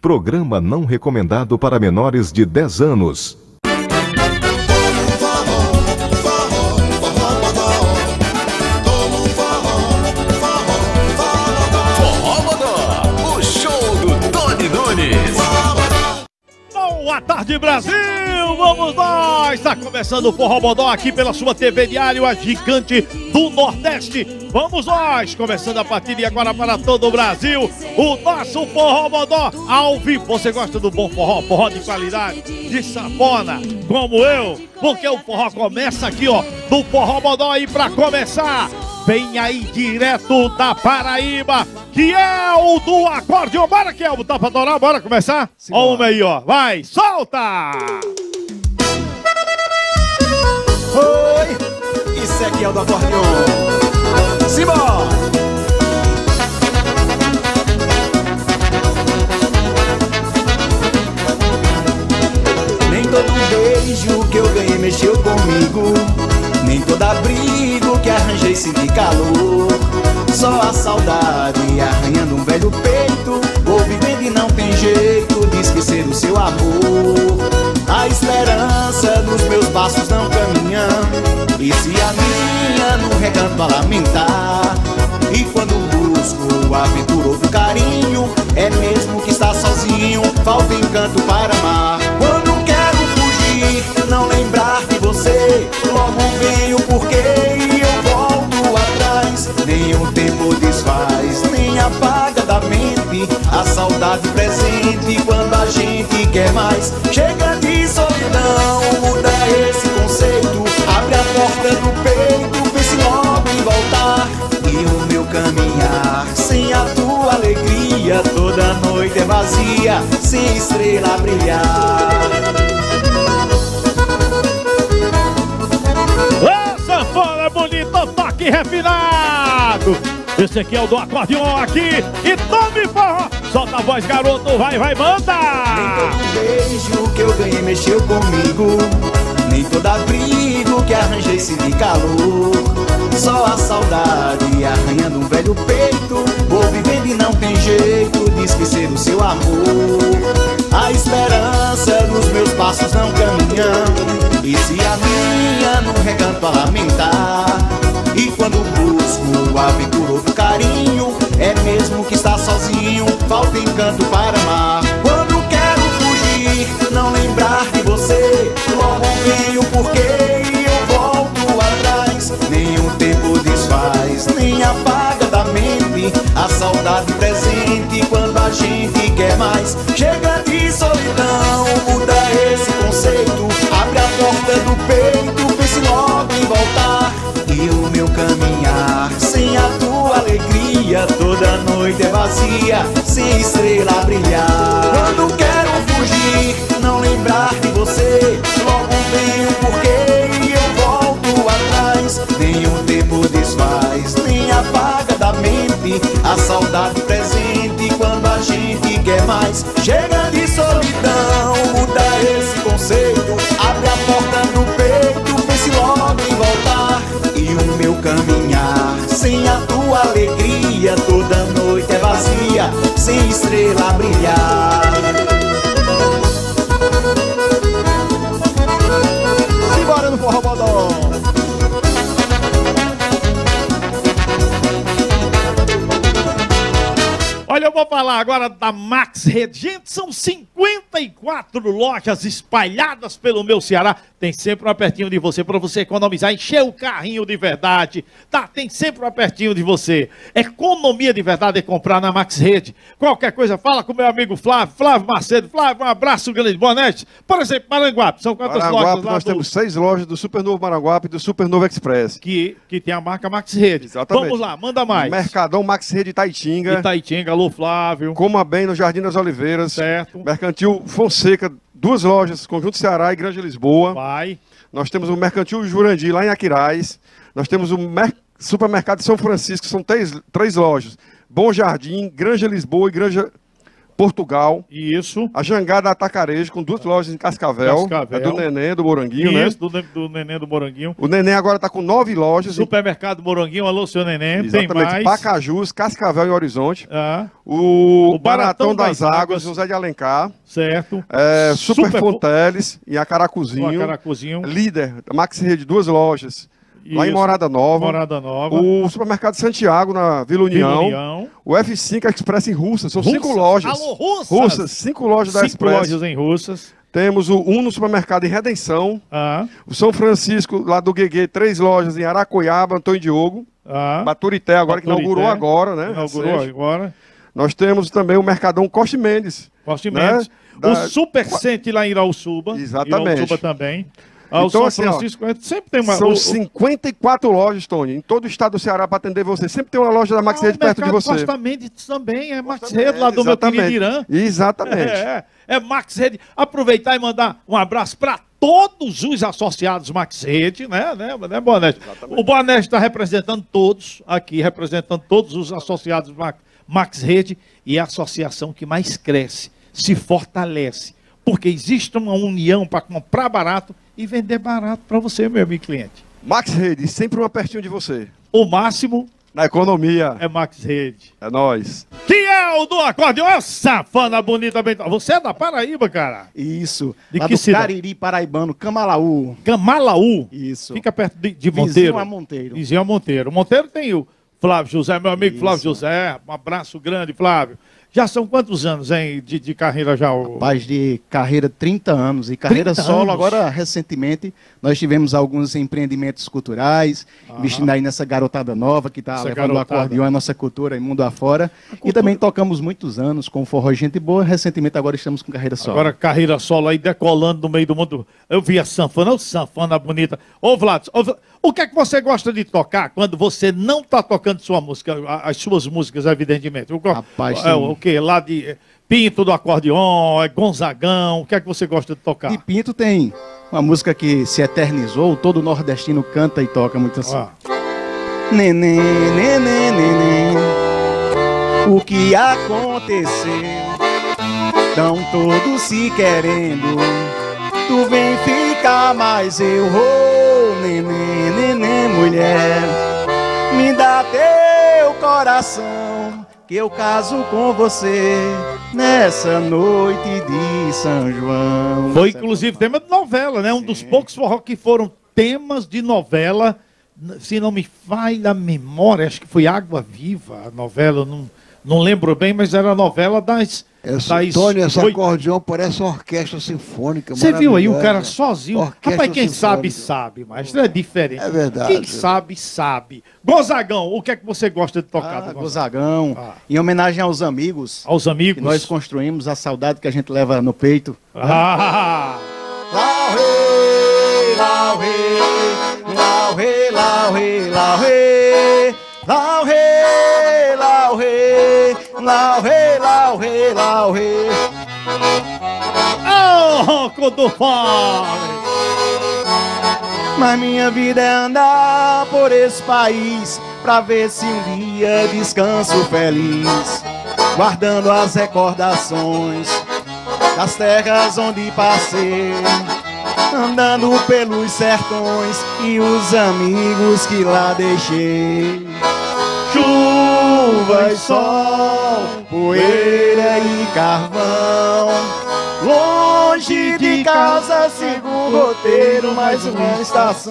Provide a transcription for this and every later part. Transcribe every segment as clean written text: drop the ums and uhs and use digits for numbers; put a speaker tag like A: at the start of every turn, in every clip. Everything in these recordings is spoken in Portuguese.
A: Programa não recomendado para menores de 10 anos.
B: Boa tarde, Brasil! Vamos nós! Está começando o Forró Bodó aqui pela sua TV Diário, a gigante do Nordeste. Vamos nós! Começando a partir de agora para todo o Brasil, o nosso Forró Bodó ao vivo. Você gosta do bom forró? Forró de qualidade, de sanfona, como eu? Porque o forró começa aqui, ó, do Forró Bodó aí para começar. Vem aí direto da Paraíba, que é o do acordeon. Bora, que é o Tapa Doral, bora começar? Ó, uma aí, ó. Vai, solta!
C: Oi, isso aqui é o do acordeon. Simbora! Nem todo beijo que eu ganhei mexeu comigo, nem todo abrigo que arranjei senti calor. Só a saudade arranhando um velho peito, vou vivendo e não tem jeito de esquecer o seu amor. A esperança nos meus passos não caminha, e se a minha no recanto a lamentar. E quando busco aventura ou carinho, é mesmo que está sozinho, falta encanto para amar. Quando quero fugir, não lembrar de você, logo venho porque eu volto atrás. Nenhum tempo desfaz, nem apaga da mente a saudade presente quando a gente quer mais. Chega de solidão, muda esse conceito, abre a porta do peito, pense logo em voltar. E o meu caminhar sem a tua alegria, toda noite é vazia, sem estrela a brilhar.
B: Sanfona bonito, toque refinado. Esse aqui é o do acordeon aqui. E tome forró. Solta a voz, garoto. Vai, vai, manda.
C: Nem todo beijo que eu ganhei mexeu comigo, nem todo abrigo que arranjei senti calor. Só a saudade arranhando um velho peito, vou vivendo e não tem jeito de esquecer o seu amor. A esperança nos meus passos não caminha, e se a minha no recanto a lamentar. E quando busco aventura ou carinho, é mesmo que está sozinho, falta encanto para amar. Quando quero fugir, não lembrar de você, logo venho porque eu volto atrás. Nenhum tempo desfaz, nem apaga da mente a saudade presente quando a gente quer mais. Chega de solidão, muda esse conceito, abre a porta do peito, pense logo em voltar. E o meu caminhar sem a tua alegria, toda noite é vazia, sem estrela a brilhar. Quando quero fugir, não lembrar de você, logo venho porque eu volto atrás. Nenhum tempo desfaz, nem apaga da mente a saudade presente quando a gente quer mais. Chega de solidão, muda esse conceito, abre a porta do peito, pense logo em voltar. E o meu caminhar sem a tua alegria, toda noite é vazia, sem estrela a brilhar.
D: Simbora no Forró Bodó.
B: Olha, eu vou falar agora da Max Rede. Gente, são 54 lojas espalhadas pelo meu Ceará. Tem sempre um pertinho de você, para você economizar, encher o carrinho de verdade. Tá, tem sempre um pertinho de você. Economia de verdade é comprar na Max Rede. Qualquer coisa, fala com meu amigo Flávio, Flávio Macedo. Flávio, um abraço grande, boa noite. Por exemplo, Maranguape, são quantas lojas lá?
D: Nós temos 6 lojas do Super Novo Maranguape e do Super Novo Express.
B: Que tem a marca Max Rede.
D: Exatamente.
B: Vamos lá, manda mais.
D: Mercadão Max Rede Itaitinga.
B: Itaitinga, alô Flávio.
D: Coma Bem no Jardim das Oliveiras.
B: Certo.
D: Mercantil Fonseca, 2 lojas, Conjunto Ceará e Granja Lisboa.
B: Vai.
D: Nós temos o Mercantil Jurandir lá em Aquiraz. Nós temos o Supermercado São Francisco, são 3 lojas. Bom Jardim, Granja Lisboa e Granja Portugal.
B: Isso.
D: A Jangada Atacarejo, com 2 lojas em Cascavel.
B: Cascavel.
D: É do Neném, do Moranguinho, né?
B: Isso, do Neném do Moranguinho.
D: O Neném agora está com 9 lojas.
B: Supermercado Moranguinho, alô, seu Neném.
D: Exatamente.
B: Tem mais.
D: Pacajus, Cascavel e Horizonte.
B: Ah,
D: O
B: Baratão
D: Baratão das
B: das
D: Águas,
B: Águas.
D: José de Alencar.
B: certo.
D: Super Fonteles e a Caracuzinho.
B: Caracuzinho.
D: Líder, Max Rede, 2 lojas. Lá em
B: Isso.
D: Morada Nova.
B: Morada Nova.
D: O Supermercado Santiago, na Vila União.
B: Vila União.
D: O F5 Express em Russas. São 5
B: Russas.
D: lojas.
B: Alô, Russas.
D: Russas, 5 lojas da
B: 5
D: Express.
B: lojas em Russas.
D: Temos o Uno Supermercado em Redenção.
B: Ah,
D: O São Francisco, lá do Gueguê, 3 lojas em Aracoiaba, Antônio Diogo.
B: ah.
D: Baturité, agora que
B: Baturité.
D: inaugurou agora, né?
B: Inaugurou
D: recente.
B: agora.
D: Nós temos também o Mercadão Costa Mendes.
B: Costa
D: né?
B: Mendes.
D: Da-
B: O Supercente lá em Irauçuba.
D: Exatamente.
B: Irauçuba também. Ah, o
D: Então,
B: São
D: assim, ó,
B: Francisco sempre tem uma...
D: São
B: o-
D: 54 lojas, Tony, em todo o estado do Ceará para atender você. Sempre tem uma loja da Max Rede
B: o
D: perto de
B: Mercado
D: você.
B: Costa Mendes também, é Max
D: Costa
B: Rede, lá do meu querido
D: Exatamente.
B: Irã.
D: Exatamente.
B: É Max Rede. Aproveitar e mandar um abraço para todos os associados Max Rede, né, Boanete? O Boanete está representando todos aqui, representando todos os associados Max Rede, e é a associação que mais cresce, se fortalece, porque existe uma união para comprar barato e vender barato para você, meu amigo cliente.
D: Max Rede, sempre uma pertinho de você.
B: O máximo
D: Na economia.
B: é Max Rede.
D: É nóis.
B: Que é o do acordeão, é safana bonita bem. Você é da Paraíba, cara?
E: Isso.
B: De
E: Lá
B: que
E: do
B: cidade?
E: Cariri Paraibano, Camalaú.
B: Camalaú.
E: Isso.
B: Fica perto de
E: Vizinho
B: Monteiro.
E: a Monteiro.
B: Vizinho a Monteiro. Monteiro tem o Flávio José, meu amigo Flávio José. Um abraço grande, Flávio. Já são quantos anos, hein, de carreira já?
E: Paz de carreira 30 anos. E carreira
B: 30
E: solo,
B: anos.
E: agora recentemente, nós tivemos alguns empreendimentos culturais, investindo aí nessa garotada nova que está
B: Essa
E: levando
B: garotada.
E: o acordeão, a nossa cultura e mundo afora. E também tocamos muitos anos com forró Gente Boa. Recentemente agora estamos com carreira solo.
B: Agora carreira solo aí decolando no meio do mundo. Eu vi a sanfona, ô sanfona bonita. Ô Vlad, o que é que você gosta de tocar quando você não está tocando sua música, as suas músicas, evidentemente?
E: Rapaz,
B: é,
E: tem-
B: o que? Lá de Pinto do acordeon, é Gonzagão, o que é que você gosta de tocar?
E: De Pinto tem uma música que se eternizou, todo nordestino canta e toca muito assim.
B: Ó.
E: Neném, neném, neném, o que aconteceu? Tão todos se querendo, tu vem ficar, mas eu vou. Neném, neném, mulher, me dá teu coração, que eu caso com você nessa noite de São João.
B: Foi inclusive tema de novela, né? Um dos poucos forró que foram temas de novela. Se não me falha a memória, acho que foi Água Viva, a novela, não lembro bem, mas era a novela das...
F: Tony, esse
B: Oi.
F: acordeão parece uma orquestra sinfônica.
B: Você viu aí o cara
F: maravilhosa.
B: sozinho?
F: Orquestra
B: Rapaz, quem sabe,
F: sinfônica.
B: sabe, mas é diferente.
F: É verdade.
B: Quem sabe, sabe. Gonzagão, o que é que você gosta de tocar? do Gonzaga?
E: Gozagão,
B: Ah.
E: em homenagem aos amigos
B: Aos amigos?
E: que nós construímos, a saudade que a gente leva no peito.
B: Ah,
E: Lau, rei, lau, rei, lau, rei, lau, rei, lau, rei, lau, rei, lau, rei, lau, rei, lau, rei, lau, rei.
B: oh, ronco do fome.
E: Mas minha vida é andar por esse país pra ver se um dia descanso feliz, guardando as recordações das terras onde passei, andando pelos sertões e os amigos que lá deixei. Chuva e sol, poeira e carvão, longe de casa sigo o roteiro, mais uma estação.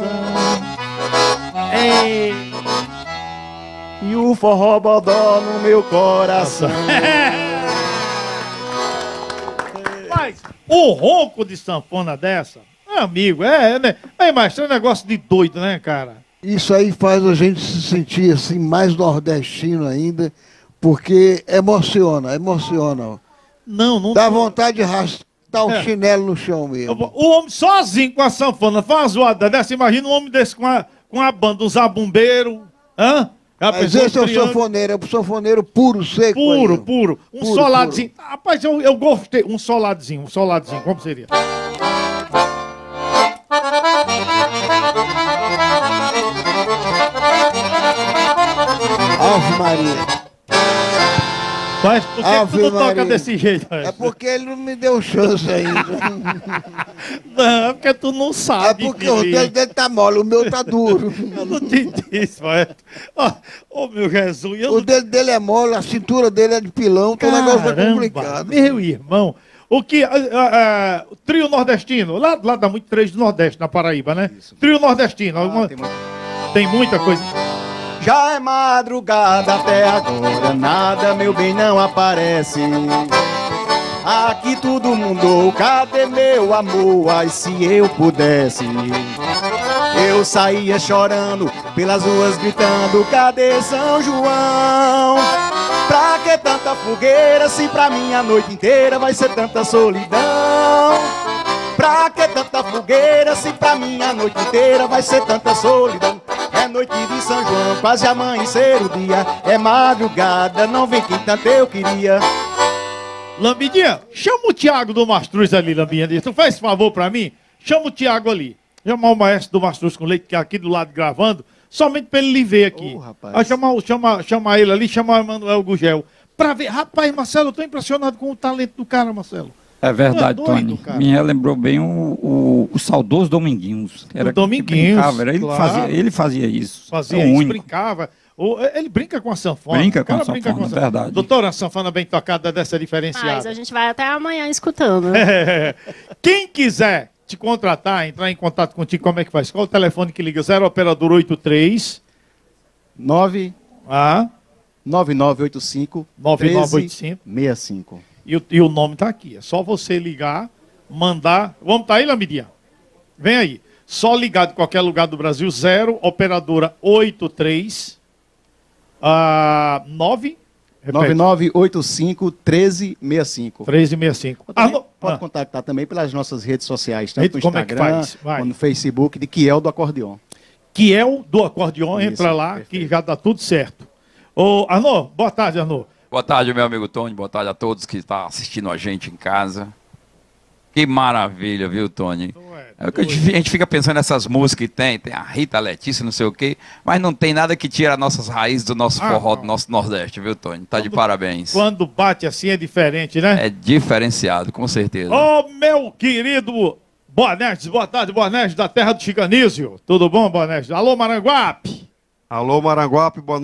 E: Ei, e o forró bodó no meu coração.
B: Mas o ronco de sanfona dessa, amigo, né? Mas é um negócio de doido, né, cara?
F: Isso aí faz a gente se sentir assim mais nordestino ainda, porque emociona.
B: Não.
F: Dá vontade de arrastar o chinelo no chão mesmo.
B: O homem sozinho com a sanfona, faz uma zoada dessa, imagina um homem desse com a banda, um zabumbeiro, hã? Já
F: Mas
B: pensou
F: esse é o
B: triângulo?
F: sanfoneiro, é o sanfoneiro puro, seco.
B: Puro,
F: aí.
B: puro. Um
F: Puro,
B: soladinho. Rapaz, eu gostei. Um soladinho, como seria?
F: Ave Maria.
B: Mas por que tu não toca desse jeito?
F: É porque ele não me deu chance ainda.
B: Não, é porque tu não
F: É
B: sabe.
F: porque o dele tá mole, o meu tá duro.
B: Eu não te disse, maestro. Ô, meu Jesus.
F: O dedo dele é mole, a cintura dele é de pilão, então o negócio é complicado.
B: Meu irmão. O que. O trio nordestino. Lá dá muito três do Nordeste, na Paraíba, né? Isso. Trio nordestino. Tem muita coisa.
E: Já é madrugada até agora, nada, meu bem, não aparece. Aqui tudo mudou, cadê meu amor? Ai, se eu pudesse, eu saía chorando pelas ruas gritando, cadê São João? Pra que tanta fogueira, se pra mim a noite inteira vai ser tanta solidão? Pra que tanta fogueira, se pra mim a noite inteira vai ser tanta solidão? É noite de São João, quase amanhecer o dia, é madrugada, não vem quem tanto eu queria.
B: Lambidinha, chama o Tiago do Mastruz ali, Lambidinha. Tu faz esse favor pra mim? Chama o Tiago ali. Chamar o maestro do Mastruz com Leite, que é aqui do lado gravando, somente pra ele lhe ver aqui. Chama ele ali, chama o Emanuel Gugel. Pra ver. Rapaz, Marcelo, eu tô impressionado com o talento do cara, Marcelo.
G: É verdade,
B: doido,
G: Tony.
B: cara.
G: Me lembrou bem o saudoso Dominguinhos.
B: O Dominguinhos.
G: Ele fazia isso.
B: Fazia isso, brincava. Ele brinca com a sanfona.
G: Brinca com a sanfona, verdade.
B: Doutora, a sanfona bem tocada dessa diferenciada.
H: Mas a gente vai até amanhã escutando.
B: Quem quiser te contratar, entrar em contato contigo, como é que faz? Qual o telefone que liga? 0 operador 83
E: 9985
B: 9985
E: 65.
B: E o nome tá aqui. É só você ligar, mandar. Vamos tá aí, Lambidinha? Vem aí. Só ligar de qualquer lugar do Brasil. 0 operadora 83
E: 9985 1365.
B: 1365.
E: Pode contactar também pelas nossas redes sociais, tanto no
B: Instagram,
E: quanto no Facebook, de Kiel do Acordeon.
B: Kiel do Acordeon, entra lá, perfeito, que já dá tudo certo. Ô, Arnô, boa tarde, Arnô.
I: Boa tarde, meu amigo Tony. Boa tarde a todos que estão assistindo a gente em casa. Que maravilha, viu, Tony? É que a gente fica pensando nessas músicas que tem a Rita, a Letícia, não sei o quê, mas não tem nada que tira as nossas raízes do nosso forró, do nosso Nordeste, viu, Tony? Tá de parabéns.
B: Quando bate assim é diferente, né?
I: É diferenciado, com certeza.
B: Ô, meu querido Boanerges, boa tarde, Boanerges, da terra do Chicanísio. Tudo bom, Boanerges? Alô, Maranguape.
D: Alô, Maranguape, boa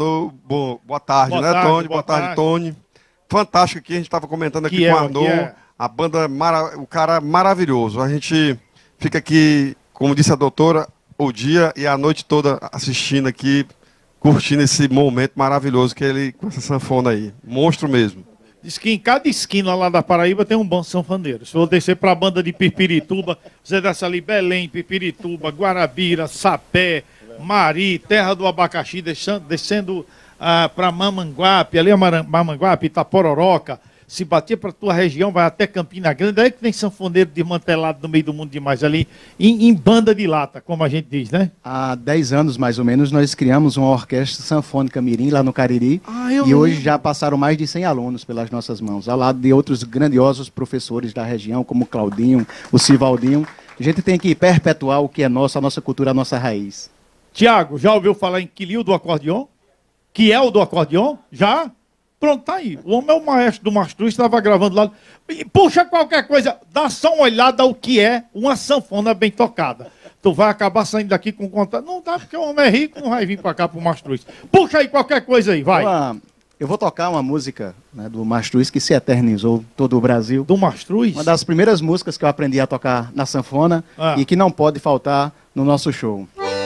D: tarde, né, Tony? Boa tarde, Tony. Fantástico aqui, a gente estava comentando aqui com o Arnô, a banda, o cara maravilhoso. A gente fica aqui, como disse a doutora, o dia e a noite toda assistindo aqui, curtindo esse momento maravilhoso que ele, com essa sanfona aí. Monstro mesmo.
B: Diz que em cada esquina lá da Paraíba tem um bom sanfoneiro. Se eu descer para a banda de Pipirituba, você desce ali Belém, Pipirituba, Guarabira, Sapé, Mari, Terra do Abacaxi, descendo para Mamanguape, ali a Mamanguape, Itapororoca. Se bater para tua região, vai até Campina Grande, aí que tem sanfoneiro desmantelado no meio do mundo demais ali, em banda de lata, como a gente diz, né?
E: Há 10 anos, mais ou menos, nós criamos uma orquestra sanfônica mirim lá no Cariri, e hoje já passaram mais de 100 alunos pelas nossas mãos, ao lado de outros grandiosos professores da região, como o Claudinho, o Sivaldinho. A gente tem que perpetuar o que é nosso, a nossa cultura, a nossa raiz.
B: Tiago, já ouviu falar em Quilil do Acordeon? Kiel do Acordeon? Já? Pronto, tá aí. O homem é o maestro do Mastruz, estava gravando lá. Puxa qualquer coisa, dá só uma olhada ao que é uma sanfona bem tocada. Tu vai acabar saindo daqui com contato. Não dá, porque o homem é rico, não vai vir para cá pro Mastruz. Puxa aí qualquer coisa aí, vai.
E: Eu vou tocar uma música, né, do Mastruz que se eternizou todo o Brasil.
B: Do Mastruz?
E: Uma das primeiras músicas que eu aprendi a tocar na sanfona e que não pode faltar no nosso show.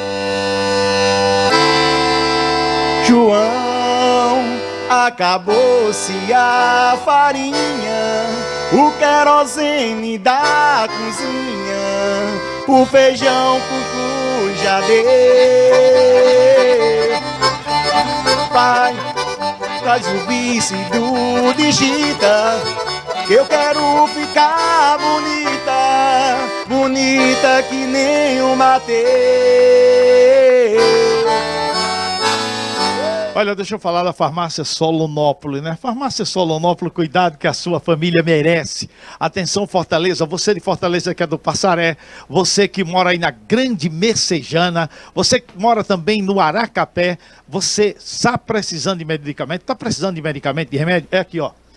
E: João, acabou-se a farinha, o querosene da cozinha, o feijão cucu já deu. Pai, traz o vice do digita, que eu quero ficar bonita, bonita que nem o Mateus.
B: Olha, deixa eu falar da Farmácia Solonópolis, né? Farmácia Solonópolis, cuidado que a sua família merece. Atenção, Fortaleza, você de Fortaleza que é do Passaré, você que mora aí na Grande Messejana, você que mora também no Aracapé, você está precisando de medicamento, está precisando de medicamento, de remédio? É aqui, ó.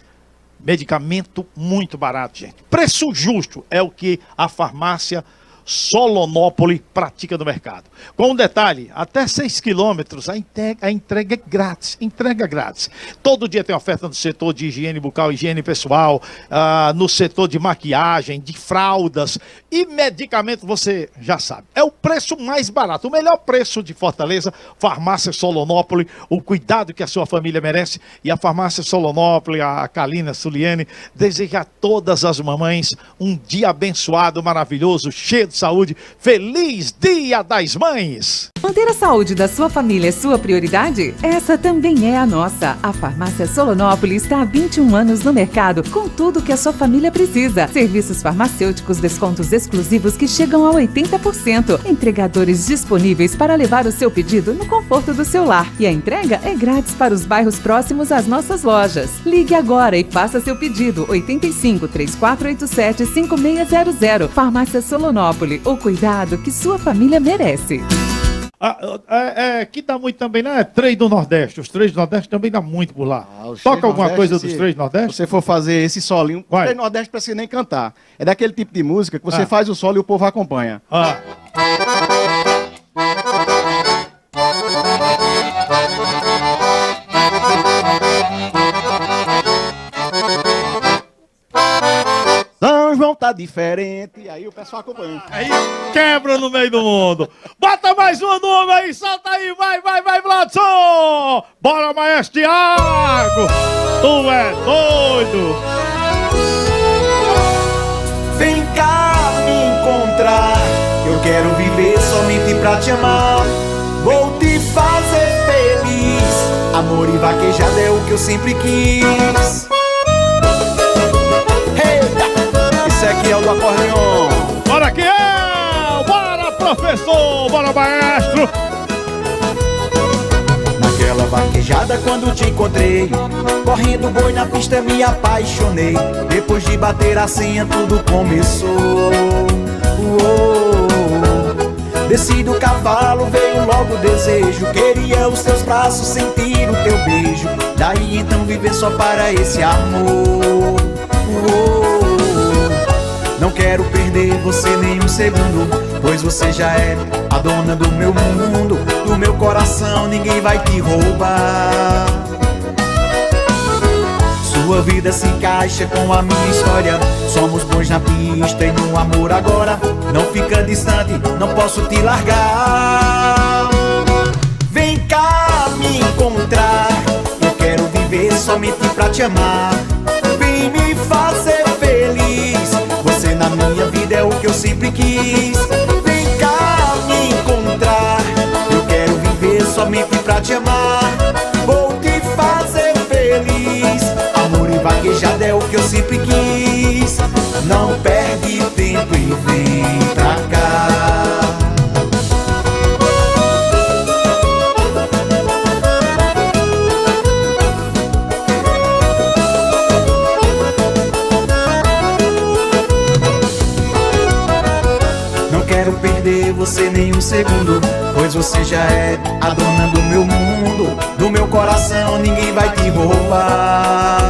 B: Medicamento muito barato, gente. Preço justo é o que a farmácia Solonópole pratica no mercado. Com um detalhe, até 6 quilômetros a entrega é grátis. Entrega grátis. Todo dia tem oferta no setor de higiene bucal, higiene pessoal, no setor de maquiagem, de fraldas e medicamento, você já sabe. É o preço mais barato, o melhor preço de Fortaleza, farmácia Solonópole, o cuidado que a sua família merece. E a farmácia Solonópole, a Kalina Suliene, deseja a todas as mamães um dia abençoado, maravilhoso, cheio de saúde. Feliz Dia das Mães!
J: Manter a saúde da sua família sua prioridade? Essa também é a nossa. A farmácia Solonópole está há 21 anos no mercado, com tudo que a sua família precisa. Serviços farmacêuticos, descontos exclusivos que chegam a 80%. Entregadores disponíveis para levar o seu pedido no conforto do seu lar. E a entrega é grátis para os bairros próximos às nossas lojas. Ligue agora e faça seu pedido. 85 3487 5600. Farmácia Solonópole. O cuidado que sua família merece.
B: Que dá muito também, né? Três do Nordeste. Os Três do Nordeste também dá muito por lá. Toca alguma coisa dos Três do Nordeste?
E: Se você for fazer esse solinho, o Três do Nordeste não precisa nem cantar. É daquele tipo de música que você faz o solo e o povo acompanha. São João tá diferente, aí o pessoal acompanha.
B: Aí quebra no meio do mundo. Bota mais um nome aí, solta aí, vai, Vladson! Bora, maestro Thiago! Tu é doido!
C: Vem cá me encontrar, eu quero viver somente pra te amar. Vou te fazer feliz, amor e vaquejada é o que eu sempre quis. Esse aqui é o do acordeon.
B: Bora que é! Bora, professor! Bora, maestro!
C: Naquela vaquejada quando te encontrei, correndo boi na pista me apaixonei. Depois de bater a senha tudo começou. Desci do cavalo, veio logo o desejo. Queria os teus braços, sentir o teu beijo. Daí então viver só para esse amor. Não quero perder você nem um segundo, pois você já é a dona do meu mundo. Do meu coração ninguém vai te roubar. Sua vida se encaixa com a minha história. Somos bons na pista e no amor agora. Não fica distante, não posso te largar. Vem cá me encontrar, eu quero viver somente pra te amar. Vem me fazer feliz, você na minha vida é o que eu sempre quis. Vem cá me encontrar, eu quero viver somente pra te amar. Vou te fazer feliz, amor e vaquejada é o que eu sempre quis. Não perde tempo e vem pra cá. Perder você nem um segundo, pois você já é a dona do meu mundo. Do meu coração ninguém vai te roubar.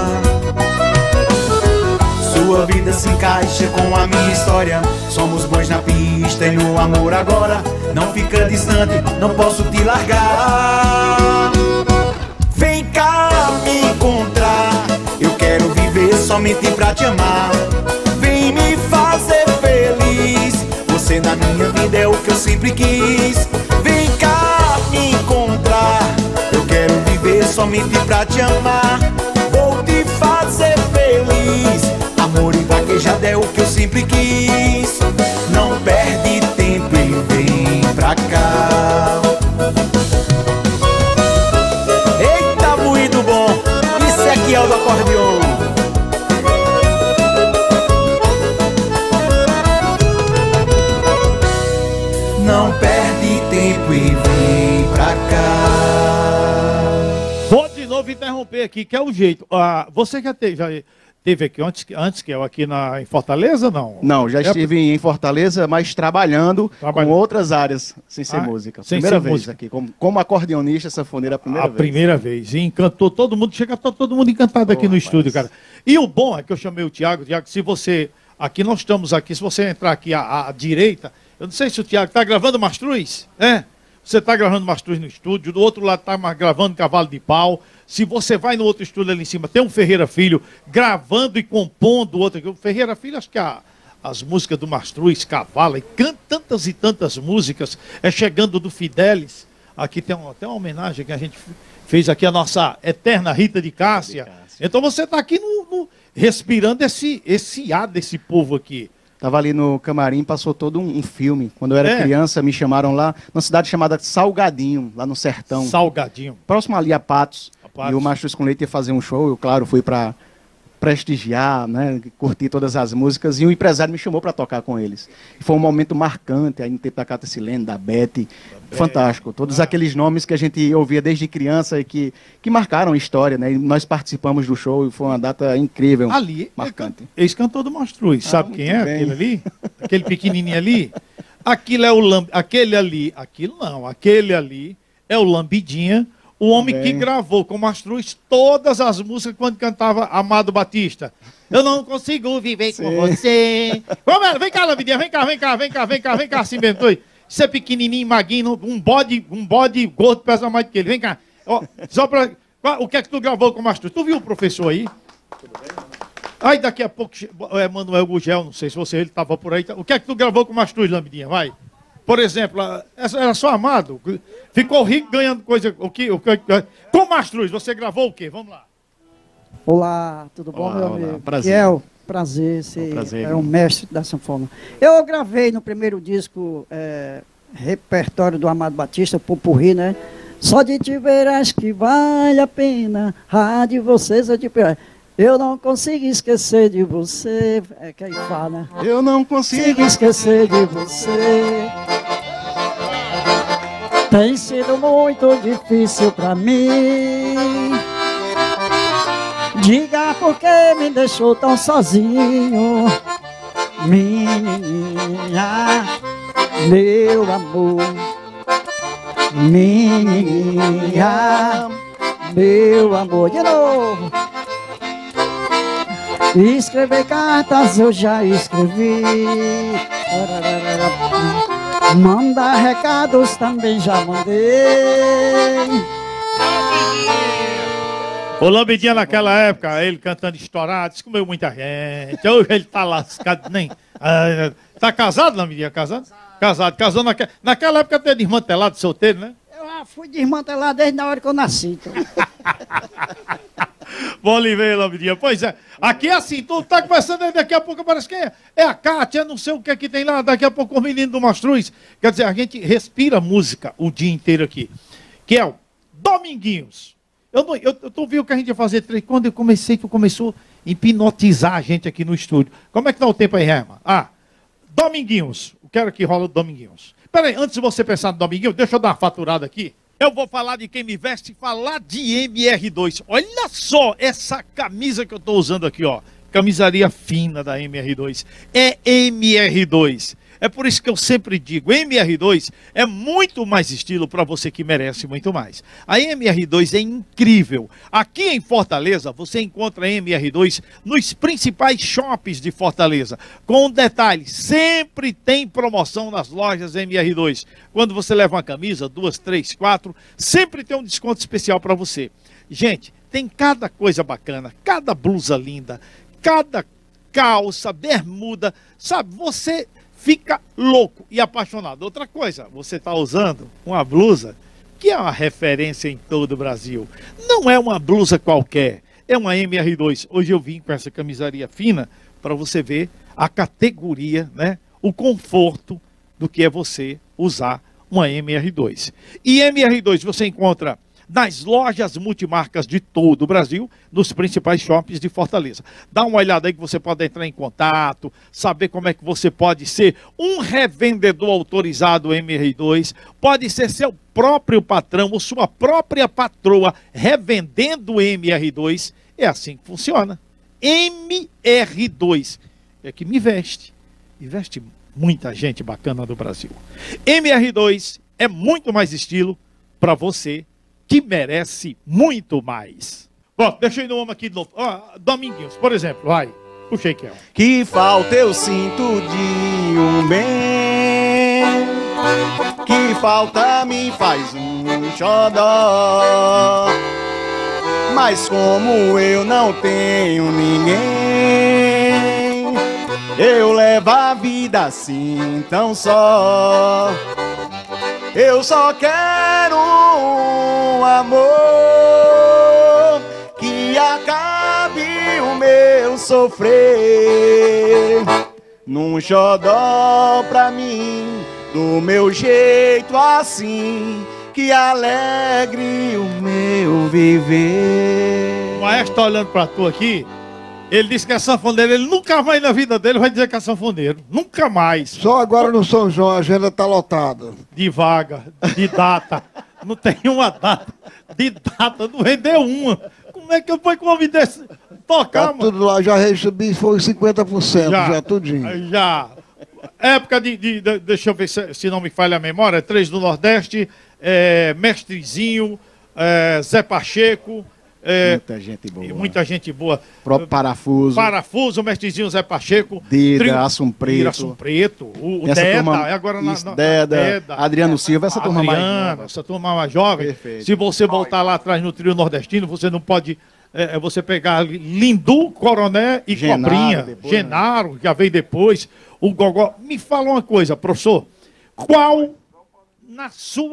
C: Sua vida se encaixa com a minha história. Somos bons na pista e no amor agora. Não fica distante, não posso te largar. Vem cá me encontrar, eu quero viver somente pra te amar. Vem me fazer feliz, você na minha vida é o que eu sempre quis. Vem cá me encontrar, eu quero viver somente pra te amar. Vou te fazer feliz, amor e vaquejada é o que eu sempre quis. Não perde tempo e vem pra cá. Eita, muito bom! Isso aqui é o do acordeon. Não perde tempo e vem pra cá.
B: Vou de novo interromper aqui, que é o jeito. Você já Teve aqui antes que eu aqui em Fortaleza, não?
E: Não, já estive em Fortaleza, mas trabalhando com outras áreas, sem ser música. Primeira vez música. Aqui, como acordeonista, sanfoneiro, a primeira vez.
B: A primeira vez. E encantou todo mundo, chega todo mundo encantado aqui no estúdio, cara. E o bom é que eu chamei o Tiago, se você, aqui nós estamos aqui, se você entrar aqui à direita, eu não sei se o Tiago está gravando Mastruz, Você está gravando Mastruz no estúdio, do outro lado está gravando Cavalo de Pau. Se você vai no outro estúdio ali em cima, tem um Ferreira Filho gravando e compondo o outro. O Ferreira Filho, acho que as músicas do Mastruz, Cavalo, e canta tantas e tantas músicas. Chegando do Fidelis. Aqui tem até uma homenagem que a gente fez aqui, a nossa eterna Rita de Cássia. Então você está aqui respirando esse ar desse povo aqui.
E: Estava ali no camarim, passou todo um filme. Quando eu era criança, me chamaram lá, numa cidade chamada Salgadinho, lá no sertão.
B: Salgadinho.
E: Próximo ali a Patos. E o Mastruz com Leite ia fazer um show, eu, claro, fui para prestigiar, né, curtir todas as músicas, e o empresário me chamou para tocar com eles. E foi um momento marcante, aí no tempo da Cata Silene, da Bete, fantástico. Todos aqueles nomes que a gente ouvia desde criança e que marcaram a história, né, e nós participamos do show e foi uma data incrível, marcante.
B: Ex-cantor do Mastruz, sabe quem é? Bem. Aquele ali? Aquele pequenininho ali? Aquele ali é o Lambidinha, o homem que gravou com o Mastruz todas as músicas quando cantava Amado Batista. Eu não consigo viver com você. Vem cá, Lambidinha, vem cá, se inventou aí. Você é pequenininho, maguinho, um bode gordo pesa mais do que ele. Vem cá. Ó, o que é que tu gravou com o Mastruz? Tu viu o professor aí? Aí daqui a pouco, Manuel Gugel, não sei se ele estava por aí. O que é que tu gravou com o Mastruz, Lambidinha? Vai. Por exemplo, era só Amado. Ficou rico ganhando coisa. Com Mastruz, você gravou o quê? Vamos lá.
K: Olá, tudo bom, meu amigo? Prazer. Prazer, você é um mestre da sanfona. Eu gravei no primeiro disco repertório do Amado Batista, Popurrí, né? Só de te ver acho que vale a pena. De vocês é de pior. Eu não consigo esquecer de você. É que aí fala, né?
E: Eu não consigo
K: esquecer de você. Tem sido muito difícil pra mim. Diga por que me deixou tão sozinho. Minha, meu amor. Minha, meu amor. De novo. Escrever cartas eu já escrevi. Mandar recados também já mandei.
B: O Lambidinha naquela época, ele cantando estourado, isso comeu muita gente. Hoje ele tá lascado, nem... Tá casado, Lambidinha? Casado? Casado. Casou naquela época até desmantelado, solteiro, né?
K: Eu fui desmantelado desde na hora que eu nasci. Então.
B: Bom lhe ver, Lambidinha. Pois é, aqui é assim, tu tá conversando aí, daqui a pouco parece que é a Cátia, não sei o que é que tem lá, daqui a pouco o menino do Mastruz. Quer dizer, a gente respira música o dia inteiro aqui. Que é o Dominguinhos. Tu viu que a gente ia fazer quando eu comecei, tu começou a hipnotizar a gente aqui no estúdio. Como é que tá o tempo aí, Herman? Dominguinhos. Eu quero que rola o Dominguinhos. Peraí, antes de você pensar no Dominguinhos, deixa eu dar uma faturada aqui. Eu vou falar de quem me veste, falar de MR2. Olha só essa camisa que eu estou usando aqui, ó. Camisaria fina da MR2. É MR2. É por isso que eu sempre digo, MR2 é muito mais estilo para você que merece muito mais. A MR2 é incrível. Aqui em Fortaleza, você encontra a MR2 nos principais shoppings de Fortaleza. Com um detalhe, sempre tem promoção nas lojas MR2. Quando você leva uma camisa, 2, 3, 4, sempre tem um desconto especial para você. Gente, tem cada coisa bacana, cada blusa linda, cada calça, bermuda, sabe, você fica louco e apaixonado. Outra coisa, você está usando uma blusa que é uma referência em todo o Brasil. Não é uma blusa qualquer, é uma MR2. Hoje eu vim com essa camisaria fina para você ver a categoria, né, o conforto do que é você usar uma MR2. E MR2 você encontra nas lojas multimarcas de todo o Brasil, nos principais shoppings de Fortaleza. Dá uma olhada aí que você pode entrar em contato, saber como é que você pode ser um revendedor autorizado MR2, pode ser seu próprio patrão ou sua própria patroa revendendo MR2. É assim que funciona. MR2. É que me veste muita gente bacana do Brasil. MR2 é muito mais estilo para você que merece muito mais. Ó, deixa eu ir no homem aqui de novo. Ó, Dominguinhos, por exemplo, vai. Puxei, Kel.
C: Que falta eu sinto de um bem, que falta me faz um xodó. Mas como eu não tenho ninguém, eu levo a vida assim tão só. Eu só quero um amor que acabe o meu sofrer, num xodó pra mim, do meu jeito assim, que alegre o meu viver.
B: O maestro tá olhando pra tu aqui. Ele disse que é sanfoneiro, ele nunca mais na vida dele vai dizer que é sanfoneiro. Nunca mais.
F: Só agora no São João a agenda tá lotada.
B: De vaga, de data. Não tem uma data. De data, não rendeu uma. Como é que eu vou com o homem desse tocar,
F: tá mano? Tudo lá, já recebi, foi 50%, já tudinho.
B: Já. Época deixa eu ver se não me falha a memória, 3 do Nordeste, Mestrezinho, Zé Pacheco.
C: Muita gente boa.
B: Muita gente boa.
C: Próprio Parafuso.
B: Parafuso, Mestrezinho, Zé Pacheco.
C: Dida, Assum Preto.
B: Assum Preto. O Deda.
C: Turma,
B: agora
C: Deda, Adriano Silva, essa turma mais jovem.
B: Essa turma mais jovem. Perfeito. Se você voltar lá atrás no trio nordestino, você não pode... você pegar Lindu, Coroné e Genaro, Cobrinha. Depois, Genaro, né? Já veio depois. O Gogó. Me fala uma coisa, professor. Qual, na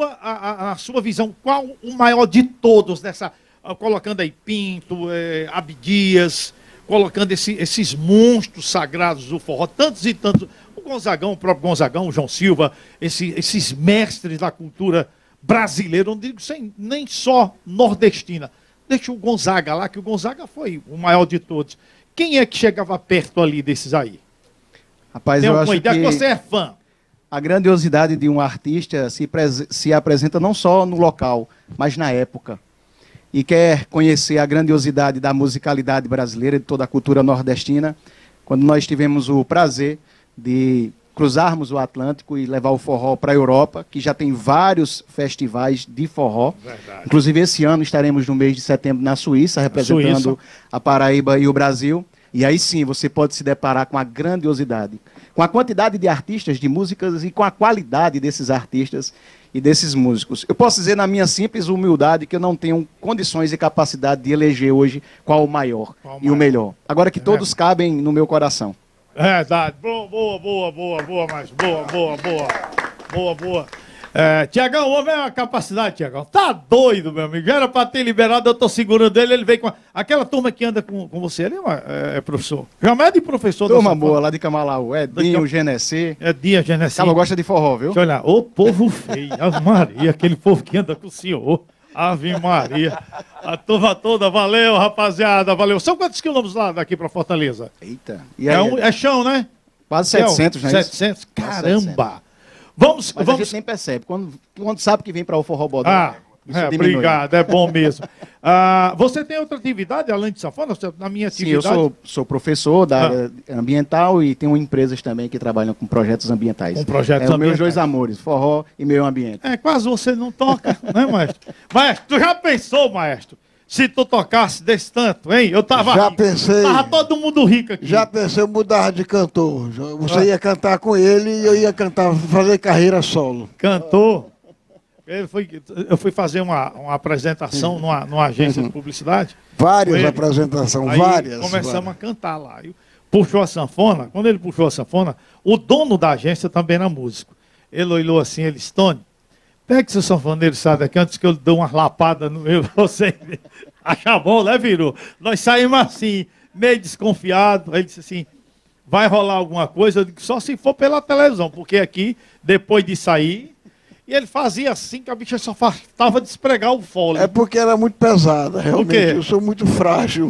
B: sua visão, qual o maior de todos nessa... Colocando aí Pinto, Abdias, colocando esses monstros sagrados do forró, tantos e tantos. O Gonzagão, o próprio Gonzagão, o João Silva, esses mestres da cultura brasileira, não digo sem, nem só nordestina. Deixa o Gonzaga lá, que o Gonzaga foi o maior de todos. Quem é que chegava perto ali desses aí?
C: Rapaz, eu acho
B: que você é fã.
C: A grandiosidade de um artista se apresenta não só no local, mas na época. E quer conhecer a grandiosidade da musicalidade brasileira, de toda a cultura nordestina, quando nós tivemos o prazer de cruzarmos o Atlântico e levar o forró para a Europa, que já tem vários festivais de forró. Verdade. Inclusive, esse ano estaremos no mês de setembro na Suíça, representando a Paraíba e o Brasil. E aí sim, você pode se deparar com a grandiosidade, com a quantidade de artistas, de músicas e com a qualidade desses artistas e desses músicos. Eu posso dizer, na minha simples humildade, que eu não tenho condições e capacidade de eleger hoje qual o maior e o melhor. Agora que todos cabem no meu coração.
B: Verdade. Boa, mas boa. Tiagão, o homem é uma capacidade, Tiagão. Tá doido, meu amigo. Já era pra ter liberado, eu tô segurando ele veio com... Aquela turma que anda com você ali, professor? Já é de professor.
C: Turma boa, lá de Camalaú. Dinho, Genessê.
B: Dinho, Genessê.
C: Ela gosta de forró, viu?
B: Deixa eu olhar. Ô povo feio. Ave Maria, aquele povo que anda com o senhor. Ave Maria. A turma toda, valeu, rapaziada, valeu. São quantos quilômetros lá daqui pra Fortaleza?
C: Eita.
B: E aí, é chão, né?
C: Quase 700, né?
B: 700, caramba.
C: Mas a gente nem percebe. Quando sabe que vem para o forró bodó.
B: Obrigado, é bom mesmo. Você tem outra atividade além de sanfona? Na minha atividade?
C: Sim, eu sou professor da área ambiental e tenho empresas também que trabalham com projetos ambientais.
B: Com projetos ambientais.
C: Meus dois amores, forró e meio ambiente.
B: Quase você não toca, né, maestro? Maestro, tu já pensou, maestro? Se tu tocasse desse tanto, hein? Eu tava
F: já pensei.
B: Tava todo mundo rico aqui.
F: Já pensei em mudar de cantor. Você ia cantar com ele e eu ia cantar, fazer carreira solo.
B: Cantor? Eu fui fazer uma apresentação numa agência de publicidade.
F: Várias apresentações, várias.
B: Começamos a cantar lá. Puxou a sanfona. Quando ele puxou a sanfona, o dono da agência também era músico. Ele olhou assim, ele, Stone, pega seu sanfoneiro, sai daqui, antes que eu dou umas lapadas no meu, você acha bom, né, virou? Nós saímos assim, meio desconfiado. Aí ele disse assim, vai rolar alguma coisa? Eu digo, só se for pela televisão, porque aqui, depois de sair, e ele fazia assim, que a bicha só faltava despregar o fôlego.
F: É porque era muito pesada, realmente, eu sou muito frágil.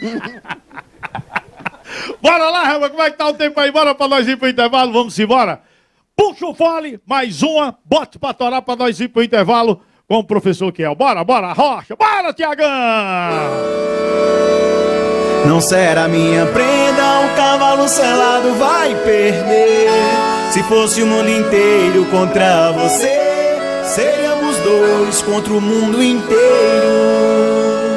B: Bora lá, Helma, como é que tá o tempo aí? Bora pra nós ir pro intervalo, vamos embora. Puxa o fole, mais uma, bote pra torar pra nós ir pro intervalo com o professor Kiel. Bora, Rocha, bora, Tiagão!
C: Não será minha prenda, o cavalo selado vai perder. Se fosse o mundo inteiro contra você, seríamos dois contra o mundo inteiro.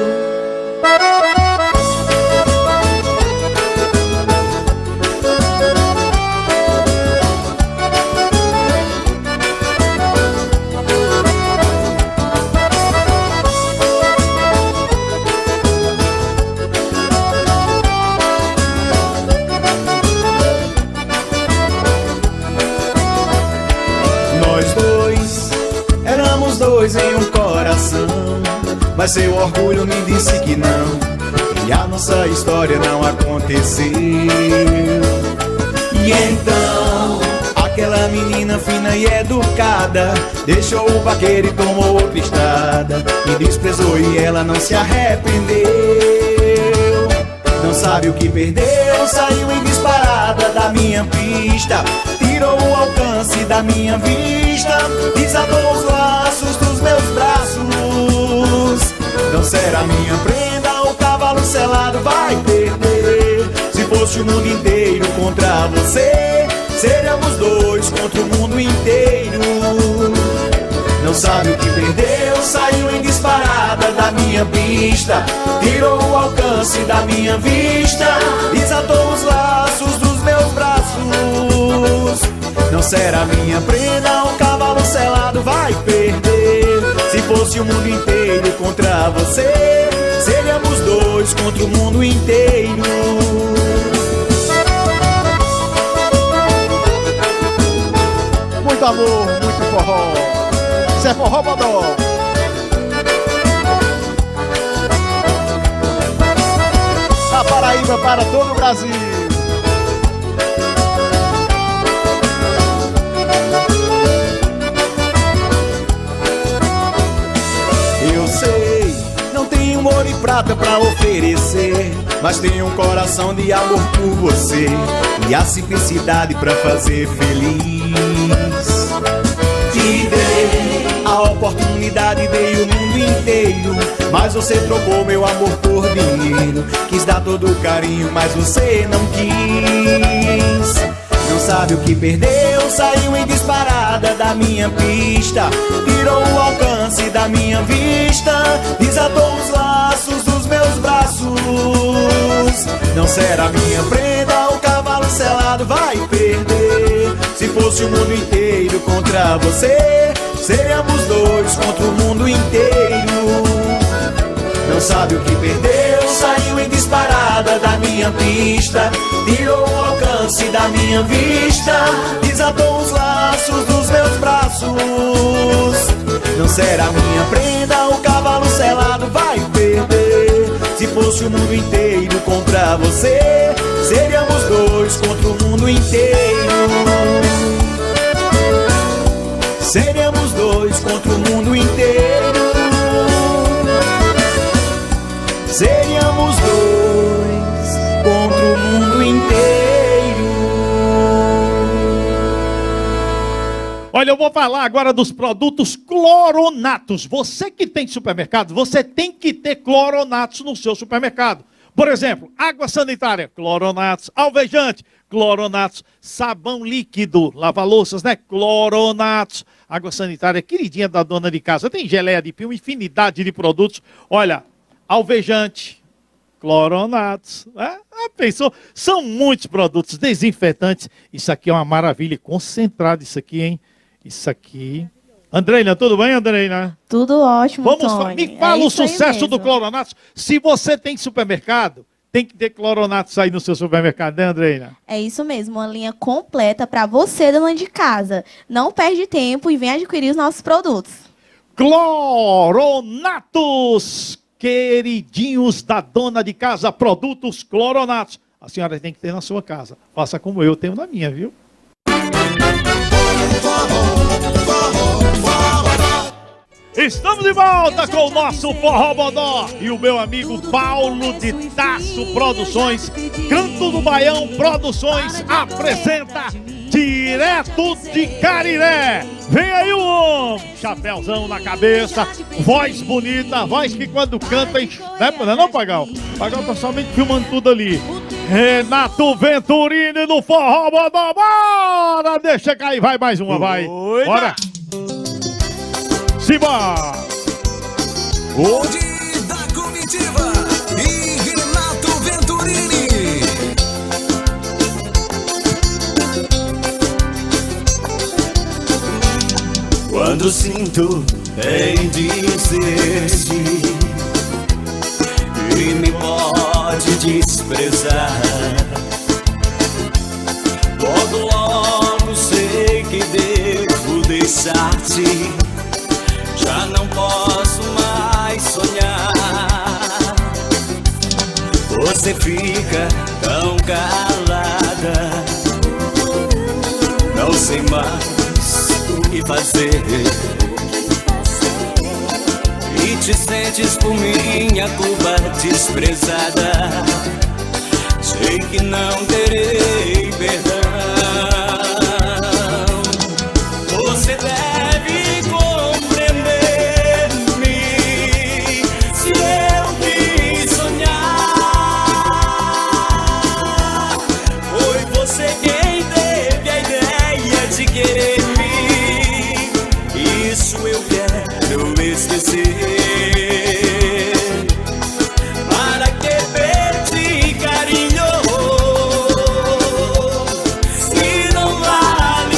C: Em um coração, mas seu orgulho me disse que não, e a nossa história não aconteceu. E então, aquela menina fina e educada deixou o vaqueiro e tomou outra estrada, me desprezou e ela não se arrependeu. Não sabe o que perdeu, saiu em disparada da minha pista, tirou o alcance da minha vista, desatou os laços dos meus braços. Não será minha prenda, o cavalo selado vai perder. Se fosse o mundo inteiro contra você, seríamos dois contra o mundo inteiro. Não sabe o que perdeu, saiu em disparada da minha pista, tirou o alcance da minha vista, desatou os laços dos meus braços. Não será minha prenda, o cavalo selado vai perder. Se fosse o mundo inteiro contra você, seríamos dois contra o mundo inteiro.
B: Muito amor, muito forró. Isso é Forró Bodó. Da Paraíba para todo o Brasil.
C: Eu sei, não tenho ouro e prata pra oferecer, mas tenho um coração de amor por você e a simplicidade pra fazer feliz. Te dei a oportunidade, dei o mundo inteiro, mas você trocou meu amor por dinheiro. Quis dar todo o carinho, mas você não quis. Não sabe o que perdeu, saiu em disparada da minha pista, tirou o alcance da minha vista, desatou os laços dos meus braços. Não será minha prenda, o cavalo selado vai perder. Se fosse o mundo inteiro contra você, seríamos dois contra o mundo inteiro. Não sabe o que perdeu, saiu em disparada da minha pista, tirou o alcance da minha vista, desatou os laços dos meus braços. Não será minha prenda, o cavalo selado vai perder. Se fosse o mundo inteiro contra você, seríamos dois contra o mundo inteiro. Seríamos dois contra o mundo inteiro. Seríamos dois contra o mundo inteiro.
B: Olha, eu vou falar agora dos produtos cloronatos. Você que tem supermercado, você tem que ter cloronatos no seu supermercado. Por exemplo, água sanitária, cloronatos, alvejante, cloronatos, sabão líquido, lava-louças, né? Cloronatos, água sanitária, queridinha da dona de casa. Tem geleia de pio, infinidade de produtos. Olha, alvejante, cloronatos, né? Pensou? São muitos produtos desinfetantes. Isso aqui é uma maravilha, concentrado isso aqui, hein? Isso aqui. Andreina, tudo bem, Andreina?
L: Tudo ótimo, Tony.
B: Me fala o sucesso do cloronatos. Se você tem supermercado, tem que ter cloronatos aí no seu supermercado, né, Andreina?
L: É isso mesmo, uma linha completa para você, dona de casa. Não perde tempo e vem adquirir os nossos produtos.
B: Cloronatos, queridinhos da dona de casa, produtos cloronatos. A senhora tem que ter na sua casa. Faça como eu tenho na minha, viu? Estamos de volta com o nosso Forró Bodó e o meu amigo Paulo de Tasso Produções, Canto do Baião Produções apresenta direto de Cariré. Vem aí o homem, chapéuzão na cabeça, voz bonita, voz que quando canta, não, Pagal? Pagal tá somente filmando tudo ali. Renato Venturini no Forró Bodó, bora! Deixa cair, vai mais uma, vai. Bora! Simbora!
M: Bonde da Comitiva e Renato Venturini.
C: Quando sinto em dizer-te que me pode desprezar, logo sei que devo deixar-te. Já não posso mais sonhar. Você fica tão calada, não sei mais o que fazer. E te sentes por minha culpa desprezada. Sei que não terei perdão. Você deve compreender-me se eu quis sonhar. Foi você quem teve a ideia de querer-me. Isso eu quero esquecer. Para que perdi carinho se não vale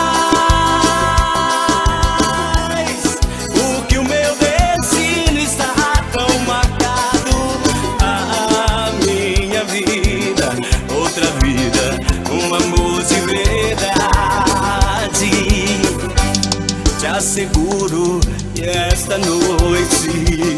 C: mais? Porque o meu destino está tão marcado. A minha vida, outra vida, um amor de verdade. Te asseguro que esta noite,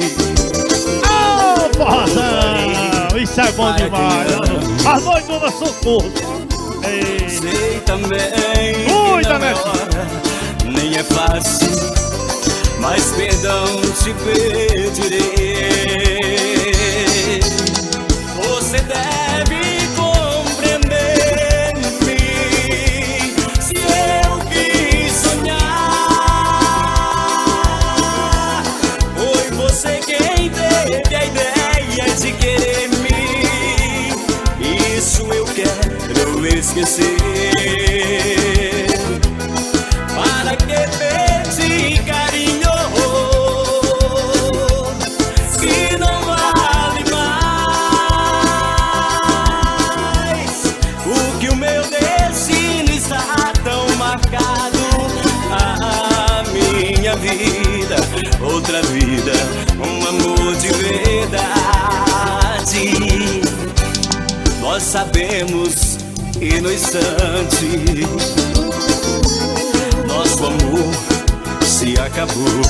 B: porra, isso é bom demais. As noites do socorro.
C: sei também
B: Cuida,
C: não é hora, nem é fácil, mas perdão te pedirei. Você deve compreender-me se eu quis sonhar. Foi você quem teve a ideia de querer-me. Isso eu quero esquecer. Para que perdi carinho que não vale mais? Porque o meu destino está tão marcado. A minha vida, outra vida, um amor de verdade. Nós sabemos que no instante nosso amor se acabou.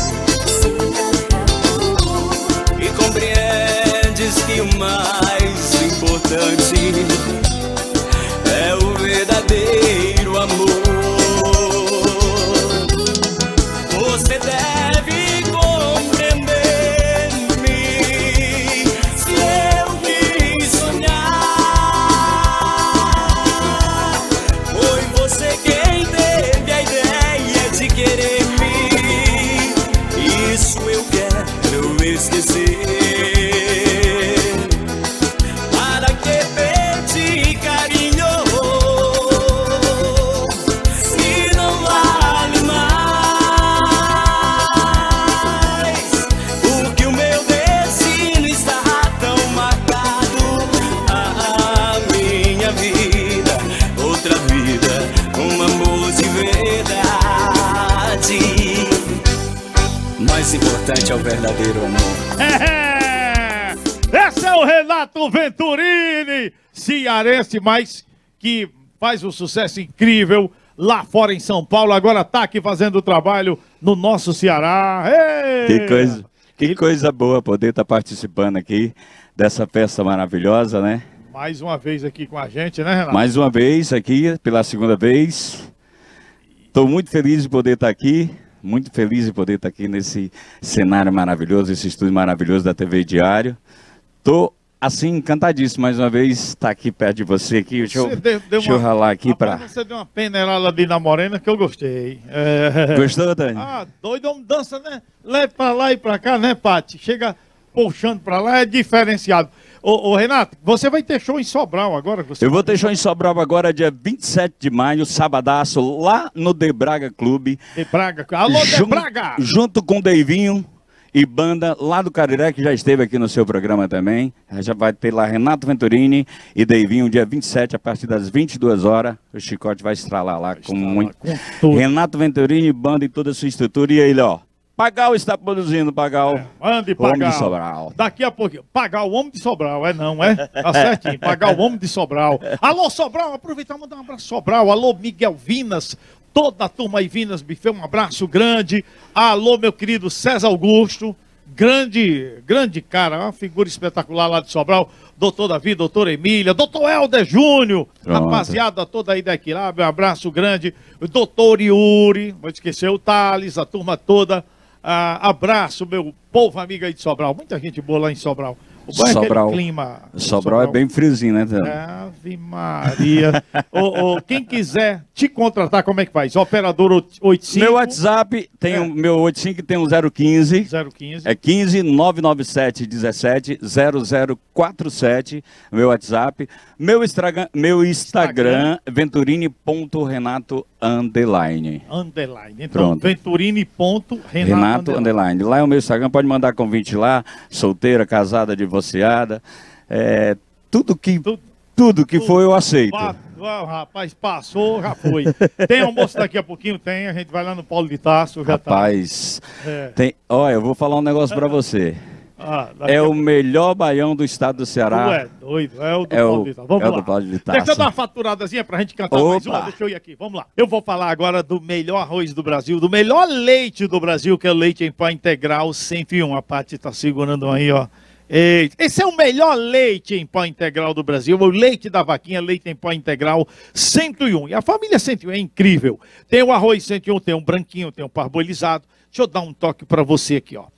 C: E compreendes que o mais importante é o verdadeiro amor. Você deve compreender-me se eu quis sonhar. Foi você quem teve a ideia de querer-me. Isso eu quero esquecer. Para que perdi carinho se não vale mais? Porque o meu destino está tão marcado. A minha vida, outra vida, um amor de verdade. Mais importante é o verdadeiro amor.
B: Esse é o Renato Venturini, cearense, mas que faz um sucesso incrível lá fora em São Paulo. Agora tá aqui fazendo o trabalho no nosso Ceará.
G: Que coisa boa poder estar participando aqui dessa festa maravilhosa, né?
B: Mais uma vez aqui com a gente, né, Renato?
G: Mais uma vez aqui, pela segunda vez. Estou muito feliz de poder estar aqui. Muito feliz de poder estar aqui nesse cenário maravilhoso, esse estúdio maravilhoso da TV Diário. Estou assim, encantadíssimo mais uma vez estar aqui perto de você aqui. Deixa eu ralar aqui para.
B: Você deu uma peneirada ali na morena que eu gostei.
G: Gostou, Tânia?
B: Ah, doido, homem dança, né? Leve pra lá e pra cá, né, Pati? Chega puxando pra lá, é diferenciado. Ô, Renato, você vai ter show em Sobral agora?
G: Eu vou ter show em Sobral agora, dia 27 de maio, sabadaço, lá no De Braga Clube.
B: De Braga, alô, De Braga!
G: Junto com o Deivinho e banda lá do Cariré, que já esteve aqui no seu programa também. Já vai ter lá Renato Venturini e Deivinho, dia 27, a partir das 22 horas. O Chicote vai estralar lá com muito. Renato Venturini, banda e toda a sua estrutura. E ele, ó, Pagal está produzindo, Pagal.
B: Mande
G: Pagal.
B: Homem de Sobral. Daqui a pouquinho. Pagar o Homem de Sobral, não é? Tá certinho. Pagar o Homem de Sobral. Alô, Sobral, aproveitar e mandar um abraço Sobral. Alô, Miguel Vinas. Toda a turma aí, Vinas Buffet, um abraço grande. Alô, meu querido César Augusto, grande cara, uma figura espetacular lá de Sobral. Doutor Davi, doutora Emília, doutor Helder Júnior, rapaziada toda aí daqui lá, meu abraço grande. Doutor Yuri, vou esquecer o Thales, a turma toda. Abraço, meu povo amigo aí de Sobral. Muita gente boa lá em Sobral. O bom
G: Sobral,
B: é clima.
G: Sobral é bem friozinho, né, Tânia?
B: Ave Maria. Quem quiser te contratar, como é que faz? Operador 85.
G: Meu WhatsApp tem meu 85 tem um 015.
B: 015.
G: É 15 997 17 0047. Meu WhatsApp. Meu Instagram venturini.renato_.
B: Underline. Então,
G: Venturini.renato underline. Lá é o meu Instagram, pode mandar convite lá, solteira, casada, divorciada, tudo que for eu aceito.
B: Rapaz, passou, já foi. Tem almoço daqui a pouquinho? Tem, a gente vai lá no Paulo de Tarso, já
G: rapaz, tem, olha, eu vou falar um negócio pra você. O melhor baião do estado do Ceará.
B: Tu é doido, é o do Paulo de Tarso. Vamos lá.
G: Do Paulo de Tarso.
B: Deixa eu dar uma faturadazinha pra gente cantar mais uma. Deixa eu ir aqui, vamos lá. Eu vou falar agora do melhor arroz do Brasil, do melhor leite do Brasil, que é o leite em pó integral 101. A Paty tá segurando aí, ó. Esse é o melhor leite em pó integral do Brasil, o leite da vaquinha, leite em pó integral 101. E a família 101 é incrível. Tem o arroz 101, tem um branquinho, tem um parboilizado. Deixa eu dar um toque para você aqui, ó.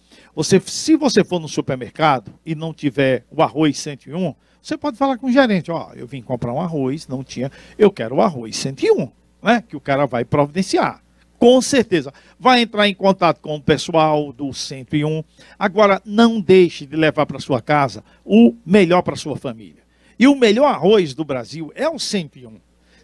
B: Se você for no supermercado e não tiver o arroz 101, você pode falar com o gerente, ó, eu vim comprar um arroz, não tinha, eu quero o arroz 101, né? Que o cara vai providenciar. Com certeza. Vai entrar em contato com o pessoal do 101. Agora, não deixe de levar para sua casa o melhor para sua família. E o melhor arroz do Brasil é o 101.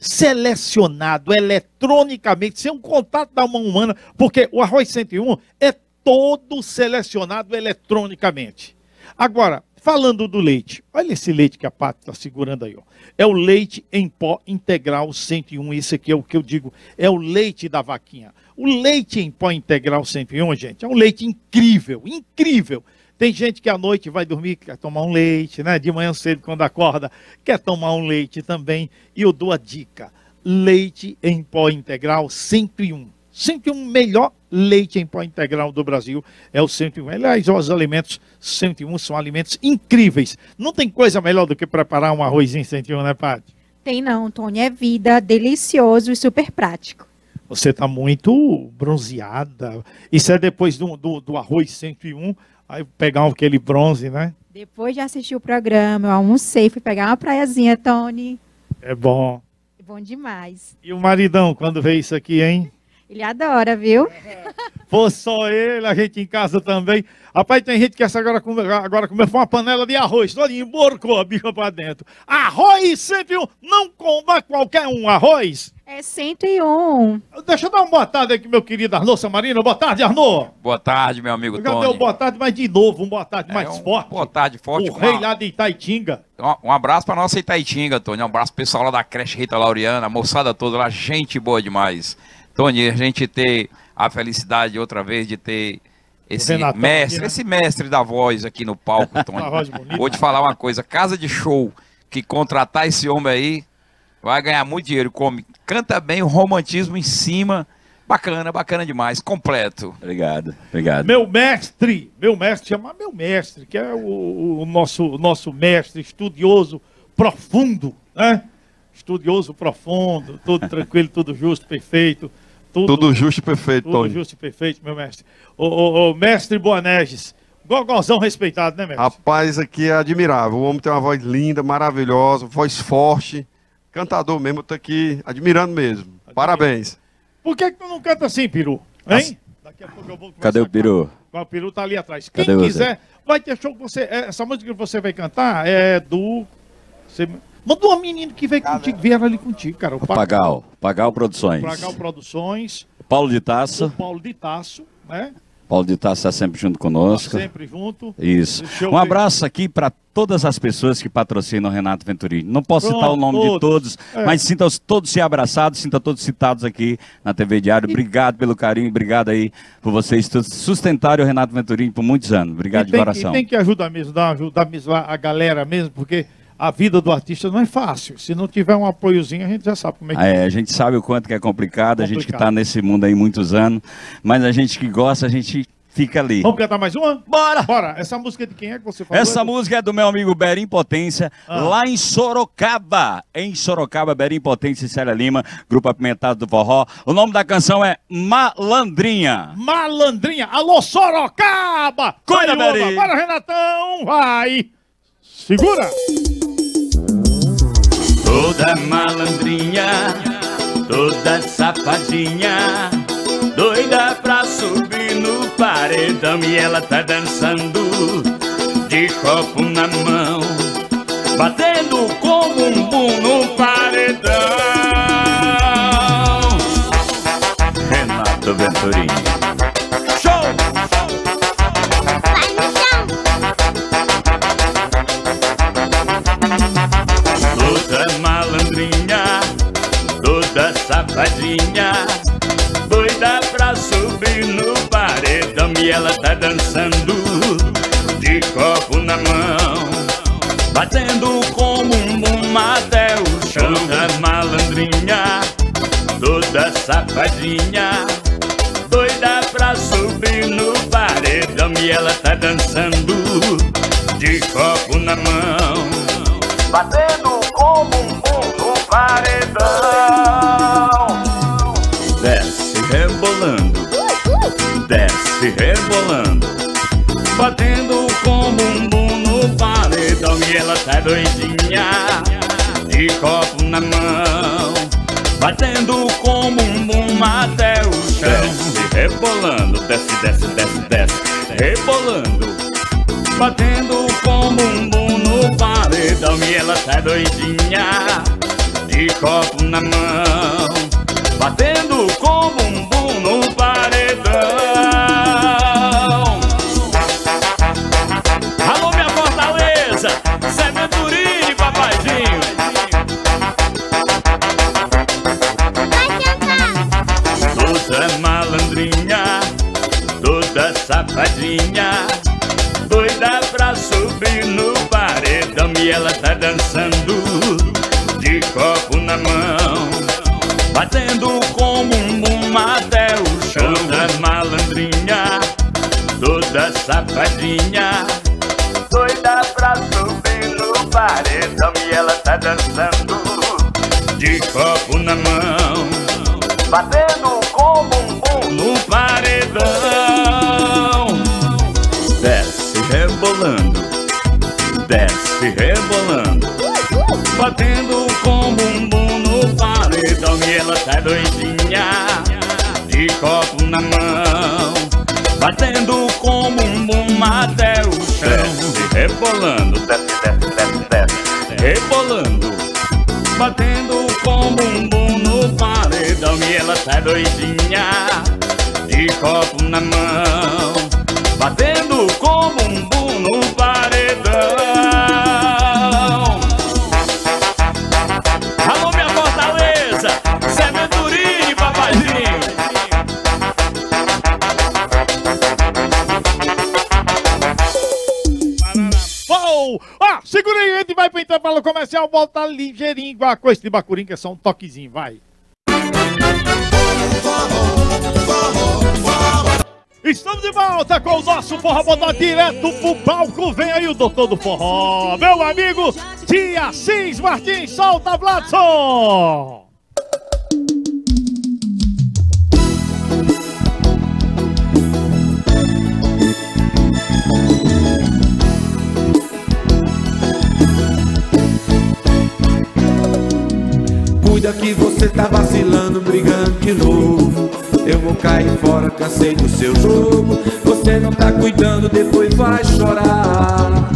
B: Selecionado eletronicamente, sem um contato da mão humana, porque o arroz 101 é todo selecionado eletronicamente. Agora, falando do leite, olha esse leite que a Paty está segurando aí, ó. É o leite em pó integral 101, esse aqui é o que eu digo, é o leite da vaquinha. O leite em pó integral 101, gente, é um leite incrível, incrível. Tem gente que à noite vai dormir, quer tomar um leite, né? De manhã cedo, quando acorda, quer tomar um leite também. E eu dou a dica, leite em pó integral 101. 101 melhor leite em pó integral do Brasil é o 101. Aliás, os alimentos 101 são alimentos incríveis. Não tem coisa melhor do que preparar um arrozinho 101, né, Paty?
N: Tem não, Tony. É vida, delicioso e super prático.
B: Você está muito bronzeada. Isso é depois do arroz 101, aí pegar aquele bronze, né?
N: Depois de assistir o programa, eu almocei, fui pegar uma praiazinha, Tony.
B: É bom.
N: É bom demais.
B: E o maridão, quando vê isso aqui, hein?
N: Ele adora, viu?
B: Pô, só ele, a gente em casa também. Rapaz, tem gente que essa agora comer uma panela de arroz, todo emborcou a bicha pra dentro. Arroz 101, não coma qualquer um arroz.
N: É 101.
B: Deixa eu dar uma boa tarde aqui, meu querido Arnô Samarino. Boa tarde, Arnô.
I: Boa tarde, meu amigo Tony.
B: Já deu boa tarde, mas de novo, um boa tarde mais forte.
I: Boa tarde forte.
B: O rei lá de Itaitinga.
I: Um abraço pra nossa Itaitinga, Tony. Um abraço pro pessoal lá da creche Rita Laureana, a moçada toda lá, gente boa demais. Tony, a gente ter a felicidade outra vez de ter esse mestre da voz aqui no palco, Tony. Vou te falar uma coisa, casa de show que contratar esse homem aí vai ganhar muito dinheiro, canta bem, o romantismo em cima, bacana demais, completo.
G: Obrigado.
B: Meu mestre, chama meu mestre, que é o nosso mestre estudioso profundo, né? Estudioso profundo, tudo tranquilo, tudo justo, perfeito.
D: Tudo justo e perfeito, Tony.
B: Tudo justo e perfeito, meu mestre. O mestre Boanerges, Gogozão respeitado, né, mestre?
D: Rapaz, aqui é admirável. O homem tem uma voz linda, maravilhosa, voz forte. Cantador mesmo, eu tô aqui admirando mesmo. Parabéns.
B: Por que tu não canta assim, Peru? Hein? Daqui a pouco eu vou.
G: Cadê o Peru?
B: O Peru tá ali atrás.
G: Cadê
B: Quem
G: você?
B: quiser, vai ter show que você. Essa música que você vai cantar é do. Manda uma menina que veio contigo, vieram ali contigo, cara. O
G: Pagal Produções.
B: Pagal Produções.
G: Paulo de Tasso.
B: O Paulo de Tasso, né?
G: Paulo de Tasso está sempre junto conosco.
B: Tá sempre junto.
G: Isso. Um abraço aqui para todas as pessoas que patrocinam o Renato Venturini. Não posso citar o nome de todos, mas sintam todos se abraçados, sintam todos citados aqui na TV Diário. Obrigado pelo carinho, obrigado aí por vocês sustentarem o Renato Venturini por muitos anos. Obrigado de coração.
B: E tem que ajudar mesmo, ajudar mesmo a galera mesmo, porque a vida do artista não é fácil. Se não tiver um apoiozinho, a gente já sabe como é que é.
G: A gente sabe o quanto que é complicado, a gente que está nesse mundo aí muitos anos, mas a gente que gosta, a gente fica ali.
B: Vamos cantar mais uma?
G: Bora!
B: Bora! Essa música de quem é que você falou?
G: Essa música é do meu amigo Berim Potência, lá em Sorocaba. Em Sorocaba, Berim Potência e Célia Lima, Grupo Apimentado do Forró. O nome da canção é Malandrinha.
B: Malandrinha! Alô, Sorocaba!
G: Cuida, Berim!
B: Para, Renatão! Vai! Segura!
O: Toda malandrinha, toda safadinha, doida pra subir no paredão. E ela tá dançando de copo na mão, batendo com o bumbum no paredão. Renato Venturini. Show! Vai no chão! Toda malandrinha, toda safadinha, doida pra subir no paredão. E ela tá dançando de copo na mão, batendo como um bumbum até o chão. Toda malandrinha, toda safadinha, doida pra subir no paredão. E ela tá dançando de copo na mão, batendo como um bumbum no paredão. Desce rebolando, desce rebolando, batendo como um bumbum no paredão. E ela tá doidinha, de copo na mão, batendo como um bumbum até o chão. Desce rebolando, desce, desce, desce, desce, rebolando, batendo como um bumbum no paredão. E ela tá doidinha, de copo na mão, batendo como um bumbum no paredão. Alô, minha Fortaleza, Zé Venturini, papaizinho. Toda malandrinha, toda safadinha, doida pra subir no paredão. E ela tá dançando de copo na mão, batendo como um bumbum até o chão. Toda malandrinha, toda safadinha, doida pra subir no paredão. E ela tá dançando de copo na mão, batendo como um bumbum no paredão. Desce rebolando, desce rebolando, batendo como um bumbum no paredão. E ela tá doidinha, de copo na mão, batendo como um bumbum até o chão. Desce rebolando, desce, desce, desce, desce, rebolando, batendo como um bumbum no paredão. E ela tá doidinha, de copo na mão, batendo como um bumbum no paredão. Alô, minha Fortaleza, Zé Venturini, papaizinho.
B: Uou! Segura aí, a gente vai pro intervalo comercial, volta ligeirinho, igual a coisa de Bacurim, que é só um toquezinho, vai. Estamos de volta com o nosso Forró Bodó direto pro palco. Vem aí o doutor do forró, meu amigo Tia Cis Martins. Solta, Vladson!
P: Cuida que você tá vacilando, brigando de novo. Eu vou cair fora, cansei do seu jogo. Você não tá cuidando, depois vai chorar.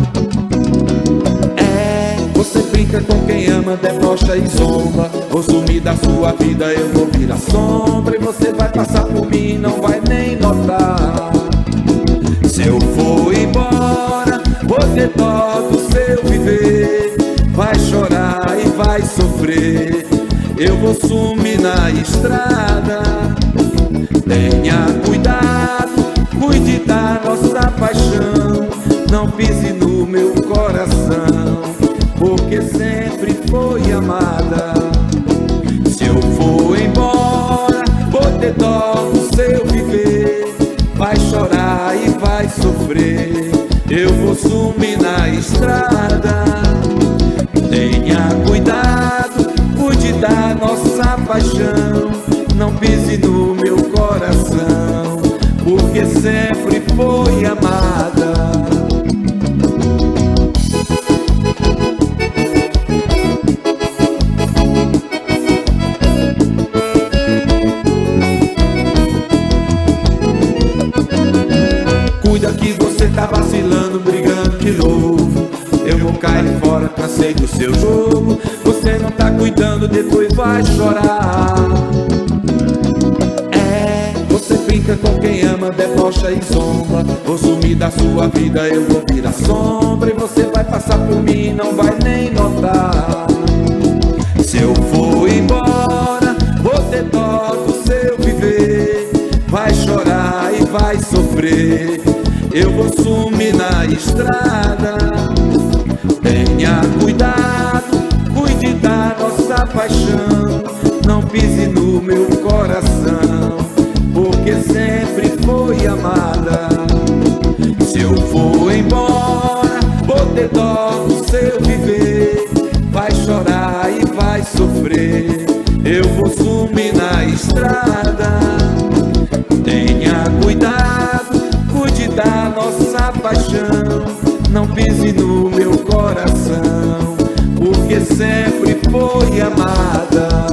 P: Você brinca com quem ama, debocha e zomba. Vou sumir da sua vida, eu vou virar sombra. E você vai passar por mim, não vai nem notar. Se eu for embora, vou ter dó do seu viver. Vai chorar e vai sofrer. Eu vou sumir na estrada. Tenha cuidado, cuide da nossa paixão. Não pise no meu coração, porque sempre foi amada. Se eu for embora, vou ter dó do seu viver. Vai chorar e vai sofrer. Eu vou sumir na estrada. Tenha cuidado, cuide da nossa paixão. Não pise no meu coração, porque sempre foi amada. Cuida que você tá vacilando, brigando de novo. Eu vou cair fora, cansei do seu jogo. Você não tá cuidando, depois vai chorar. Você brinca com quem ama, debocha e zomba. Vou sumir da sua vida, eu vou virar sombra. E você vai passar por mim, não vai nem notar. Se eu for embora, vou ter dó do seu viver. Vai chorar e vai sofrer. Eu vou sumir na estrada. Tenha cuidado, cuide da nossa paixão. Não pise no meu coração, porque sempre foi amada. Se eu for embora, vou ter dó do seu viver. Vai chorar e vai sofrer. Eu vou sumir na estrada. Tenha cuidado, cuide da nossa paixão. Não pise no meu coração, porque sempre foi amada.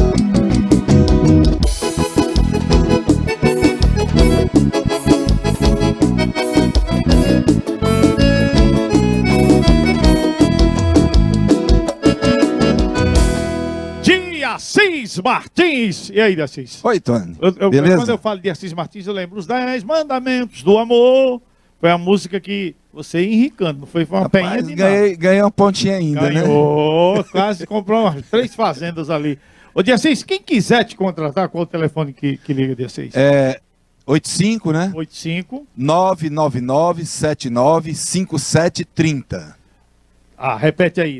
B: Assis Martins. E aí, Assis?
Q: Oi, Tony.
B: Beleza? Quando eu falo de Assis Martins, eu lembro os 10 Mandamentos do Amor. Foi a música que você ia enricando, não foi? Foi uma penha de nada.
Q: Ganhei uma pontinha ainda,
B: ganhou, né? Quase comprou umas 3 fazendas ali. Ô, de Assis, quem quiser te contratar, qual o telefone que liga, de Assis?
Q: 85, né?
B: 85
Q: 999 79 5730.
B: Repete aí,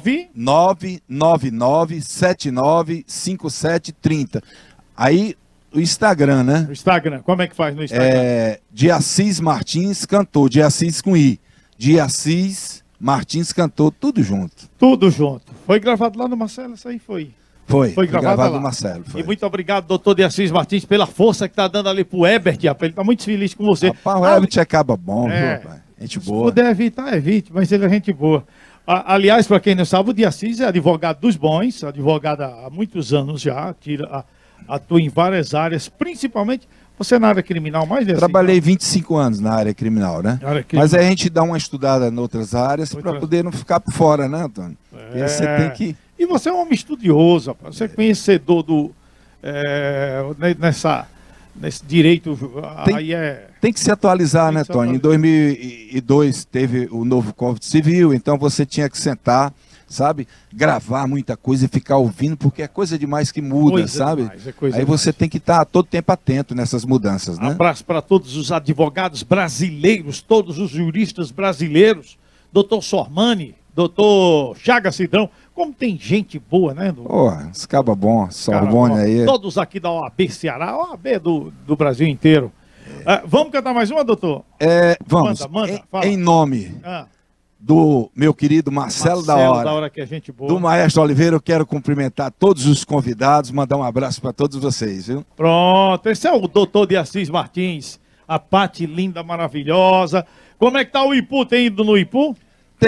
Q: 999 79 5730. Aí o Instagram, né?
B: O Instagram, como é que faz no Instagram?
Q: De Assis Martins Cantor, de Assis com I. De Assis Martins Cantor, tudo junto.
B: Tudo junto. Foi gravado lá no Marcelo, isso aí foi?
Q: Foi gravado no Marcelo.
B: Foi. E muito obrigado, doutor de Assis Martins, pela força que tá dando ali pro Herbert, rapaz. Ele tá muito feliz com você.
Q: Rapaz, o Herbert acaba bom, viu, rapaz? Gente boa. Se
B: puder evitar, evite, mas ele é gente boa. Aliás, para quem não sabe, o de Assis é advogado dos bons, advogado há muitos anos já, atua em várias áreas, principalmente, você na área criminal mais desse?
Q: Trabalhei 25 anos na área criminal, né? Mas aí a gente dá uma estudada em outras áreas para poder não ficar por fora, né, Antônio? E aí você tem que...
B: E você é um homem estudioso, rapaz. Você é conhecedor nesse direito,
Q: tem que se atualizar, né, Tony? Em 2002 teve o novo Código Civil, então você tinha que sentar, sabe? Gravar muita coisa e ficar ouvindo, porque é coisa demais que muda, sabe? Aí você tem que estar todo tempo atento nessas mudanças, né?
B: Abraço para todos os advogados brasileiros, todos os juristas brasileiros, doutor Sormani, doutor Chagas Cidrão. Como tem gente boa, né?
Q: Os cabas bons, Sorbonne aí.
B: Todos aqui da OAB Ceará, OAB do Brasil inteiro. Vamos cantar mais uma, doutor?
Q: Vamos.
B: Manda, fala.
Q: Em nome do meu querido Marcelo da Hora,
B: que é gente boa.
Q: Do Maestro Oliveira, eu quero cumprimentar todos os convidados, mandar um abraço para todos vocês, viu?
B: Pronto, esse é o doutor de Assis Martins, a Pati linda, maravilhosa. Como é que tá o Ipu? Tem ido no Ipu?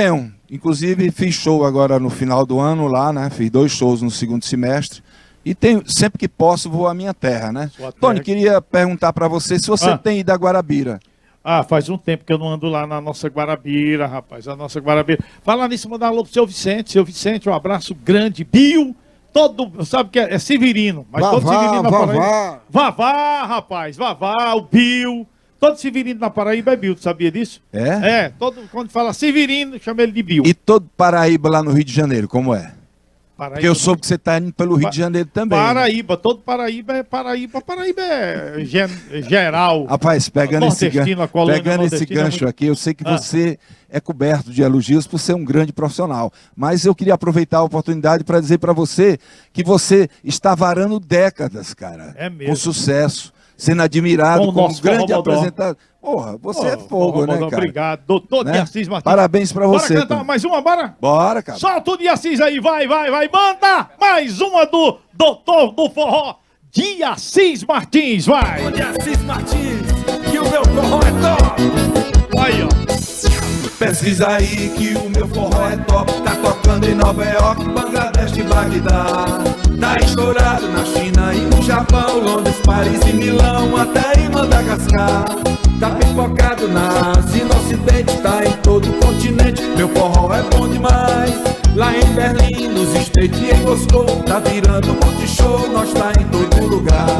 Q: Inclusive, fiz show agora no final do ano lá, né? Fiz 2 shows no segundo semestre. E sempre que posso, vou à minha terra, né? Tony, queria perguntar para você se você tem ido a Guarabira.
B: Faz um tempo que eu não ando lá na nossa Guarabira, rapaz. A nossa Guarabira. Falar nisso, mandar um alô pro seu Vicente. Seu Vicente, um abraço grande. Bill, sabe que é Severino. Mas todo Severino na Paraíba. Vavá, rapaz. Vavá, o Bill. Todo Severino na Paraíba é Bill, tu sabia disso?
Q: É?
B: Quando fala Severino, chama ele de Bill.
Q: E todo Paraíba lá no Rio de Janeiro, como é?
B: Paraíba,
Q: porque eu soube que você está indo pelo Rio de Janeiro também.
B: Paraíba, né? Todo Paraíba é Paraíba. Paraíba é geral.
Q: Rapaz, pegando esse gancho aqui, eu sei que você é coberto de elogios por ser um grande profissional. Mas eu queria aproveitar a oportunidade para dizer para você que você está varando décadas, cara.
B: É mesmo.
Q: Com sucesso, sendo admirado como um grande apresentador. Porra, você é fogo, né, cara?
B: Obrigado. Doutor de Assis Martins.
Q: Parabéns pra você.
B: Bora cantar mais uma, bora?
Q: Bora, cara.
B: Solta o de Assis aí, vai. Manda mais uma do Doutor do Forró, de Assis Martins, vai.
P: O de Assis Martins, que o meu forró é top.
B: Aí, ó.
P: Pesquisa aí que o meu forró é top. Tá tocando em Nova York, Bangladesh e Bagdá. Tá estourado na China e no Japão, Londres, Paris e Milão, até em Madagascar. Tá pipocado na Ásia e no Ocidente, tá em todo o continente. Meu forró é bom demais. Lá em Berlim, nos States e em Moscou, tá virando multishow, nós tá em todo lugar.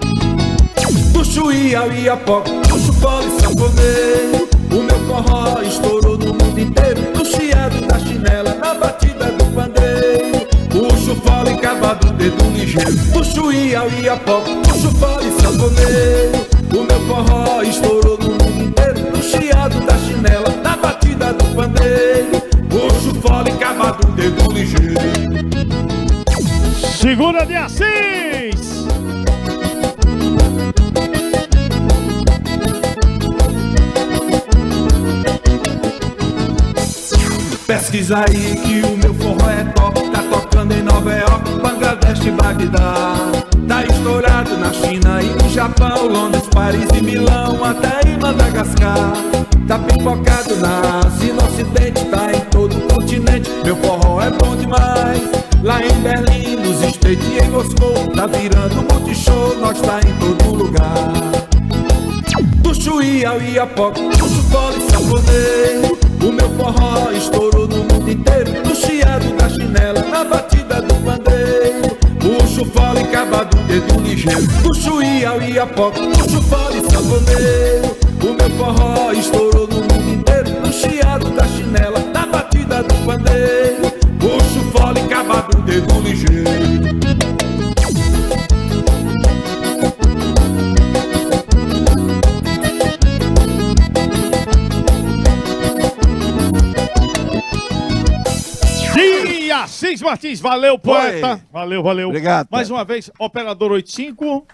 P: Do Chuí ao Iapoque, do Chupão e Sanfoneiro, o meu forró estourou no mundo inteiro. Do chiado da chinela, na batida do pandeiro, o chufole e cavado, dedo ligeiro. Do Chuí ao Iapoque, do Chupão e Sanfoneiro, o meu forró estourou no mundo inteiro. Do chiado da chinela, na batida do pandeiro, o chufole e cavado, dedo ligeiro.
B: Segura de Assis!
P: Pesquisa aí que o meu forró é top. Tá tocando em Nova York, Bangladesh e Bagdá. Tá estourado na China e no Japão, Londres, Paris e Milão, até em Madagascar. Tá pipocado na Ásia e no Ocidente, tá em todo o continente. Meu forró é bom demais. Lá em Berlim, nos States e em Moscou, tá virando multishow, nós tá em todo lugar. Do Chuí ao Iapoque, do Chupole e Sanfoneiro, o meu forró estourou no mundo inteiro. Do chiado da chinela, na batida do pandeiro, o chufole e cavado, dedo ligeiro. Do Chuí ao Iapoque, do Chupole e Sanfoneiro, o meu forró estourou no mundo inteiro. Do chiado da chinela, na batida do pandeiro, o chufole e cavado, dedo ligeiro.
B: Assis Martins, valeu, poeta. Valeu.
Q: Obrigado.
B: Mais uma vez, operador 85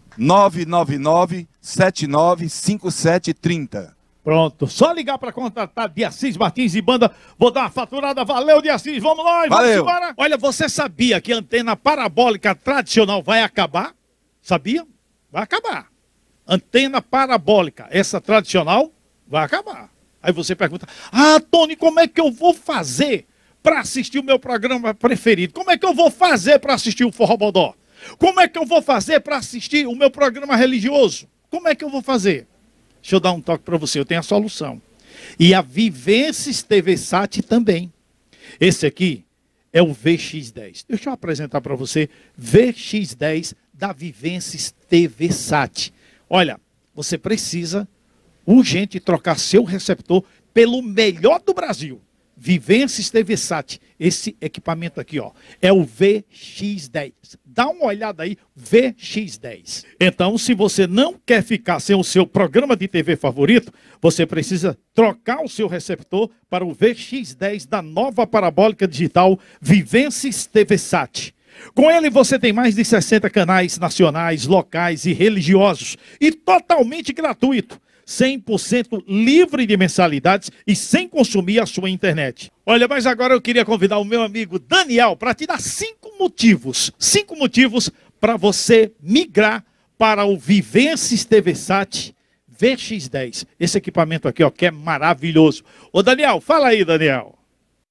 Q: 999-795730.
B: Pronto, só ligar para contratar de Assis Martins e banda. Vou dar uma faturada. Valeu, de Assis. Vamos lá, vamos embora. Olha, você sabia que a antena parabólica tradicional vai acabar? Sabia? Vai acabar. Antena parabólica, essa tradicional, vai acabar. Aí você pergunta: Tony, como é que eu vou fazer para assistir o meu programa preferido? Como é que eu vou fazer para assistir o Forró Bodó? Como é que eu vou fazer para assistir o meu programa religioso? Como é que eu vou fazer? Deixa eu dar um toque para você, eu tenho a solução. E a Vivências TV Sat também. Esse aqui é o VX10. Deixa eu apresentar para você VX10 da Vivências TV Sat. Olha, você precisa urgente trocar seu receptor pelo melhor do Brasil. Vivências TV Sat, esse equipamento aqui, ó, é o VX10. Dá uma olhada aí, VX10. Então, se você não quer ficar sem o seu programa de TV favorito, você precisa trocar o seu receptor para o VX10 da nova parabólica digital Vivências TV Sat. Com ele você tem mais de 60 canais nacionais, locais e religiosos e totalmente gratuito. 100% livre de mensalidades e sem consumir a sua internet. Olha, mas agora eu queria convidar o meu amigo Daniel para te dar 5 motivos para você migrar para o Vivências TV Sat VX10. Esse equipamento aqui, ó, que é maravilhoso. Ô Daniel, fala aí, Daniel.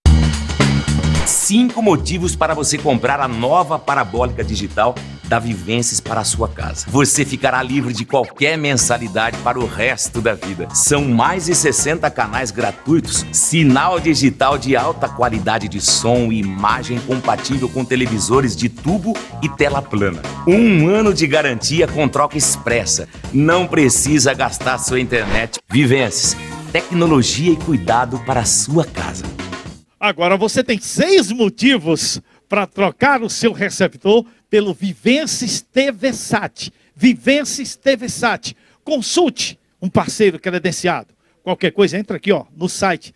R: 5 motivos para você comprar a nova parabólica digital da Vivências para a sua casa. Você ficará livre de qualquer mensalidade para o resto da vida. São mais de 60 canais gratuitos, sinal digital de alta qualidade de som e imagem compatível com televisores de tubo e tela plana. 1 ano de garantia com troca expressa. Não precisa gastar sua internet. Vivências, tecnologia e cuidado para a sua casa.
B: Agora você tem 6 motivos para trocar o seu receptor pelo Vivências TV Sat. Vivências TV Sat. Consulte um parceiro credenciado. Qualquer coisa, entra aqui ó, no site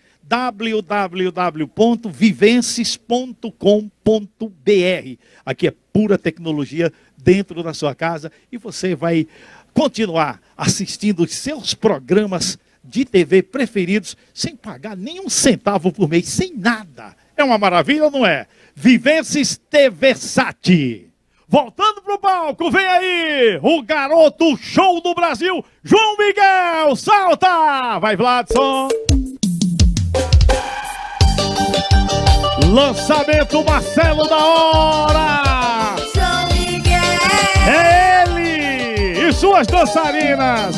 B: www.vivences.com.br. Aqui é pura tecnologia dentro da sua casa e você vai continuar assistindo os seus programas de TV preferidos sem pagar nem um centavo por mês, sem nada. É uma maravilha ou não é? Vivências TV Sat. Voltando pro palco, vem aí o garoto show do Brasil, João Miguel, salta! Vai, Vladson! Lançamento Marcelo da Hora!
S: João Miguel!
B: É ele! E suas dançarinas!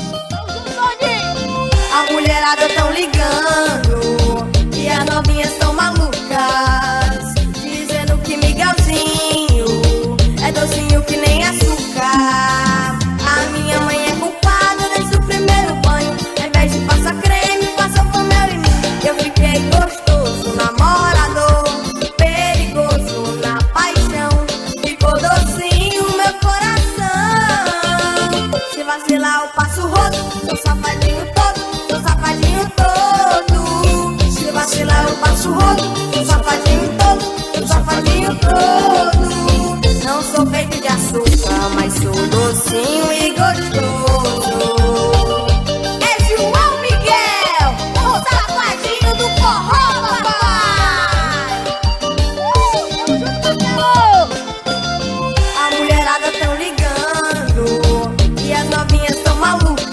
S: A mulherada tão ligando e as novinhas tão malucas, dizendo que Miguelzinho é docinho que nem açúcar. A minha mãe é culpada desde o primeiro banho. Ao invés de passar creme, passou pomelo em mim. Eu fiquei gostoso, namorador, perigoso na paixão. Ficou docinho meu coração. Se vacilar eu passo o rodo, sou safadinho todo. Safadinho todo, se vacilar eu passo o rodo. Sou safadinho todo, sou safadinho todo. Não sou feito de açúcar, mas sou docinho e gostoso. É João Miguel, o safadinho do forró, papai. A mulherada tão ligando e as novinhas tão malucas,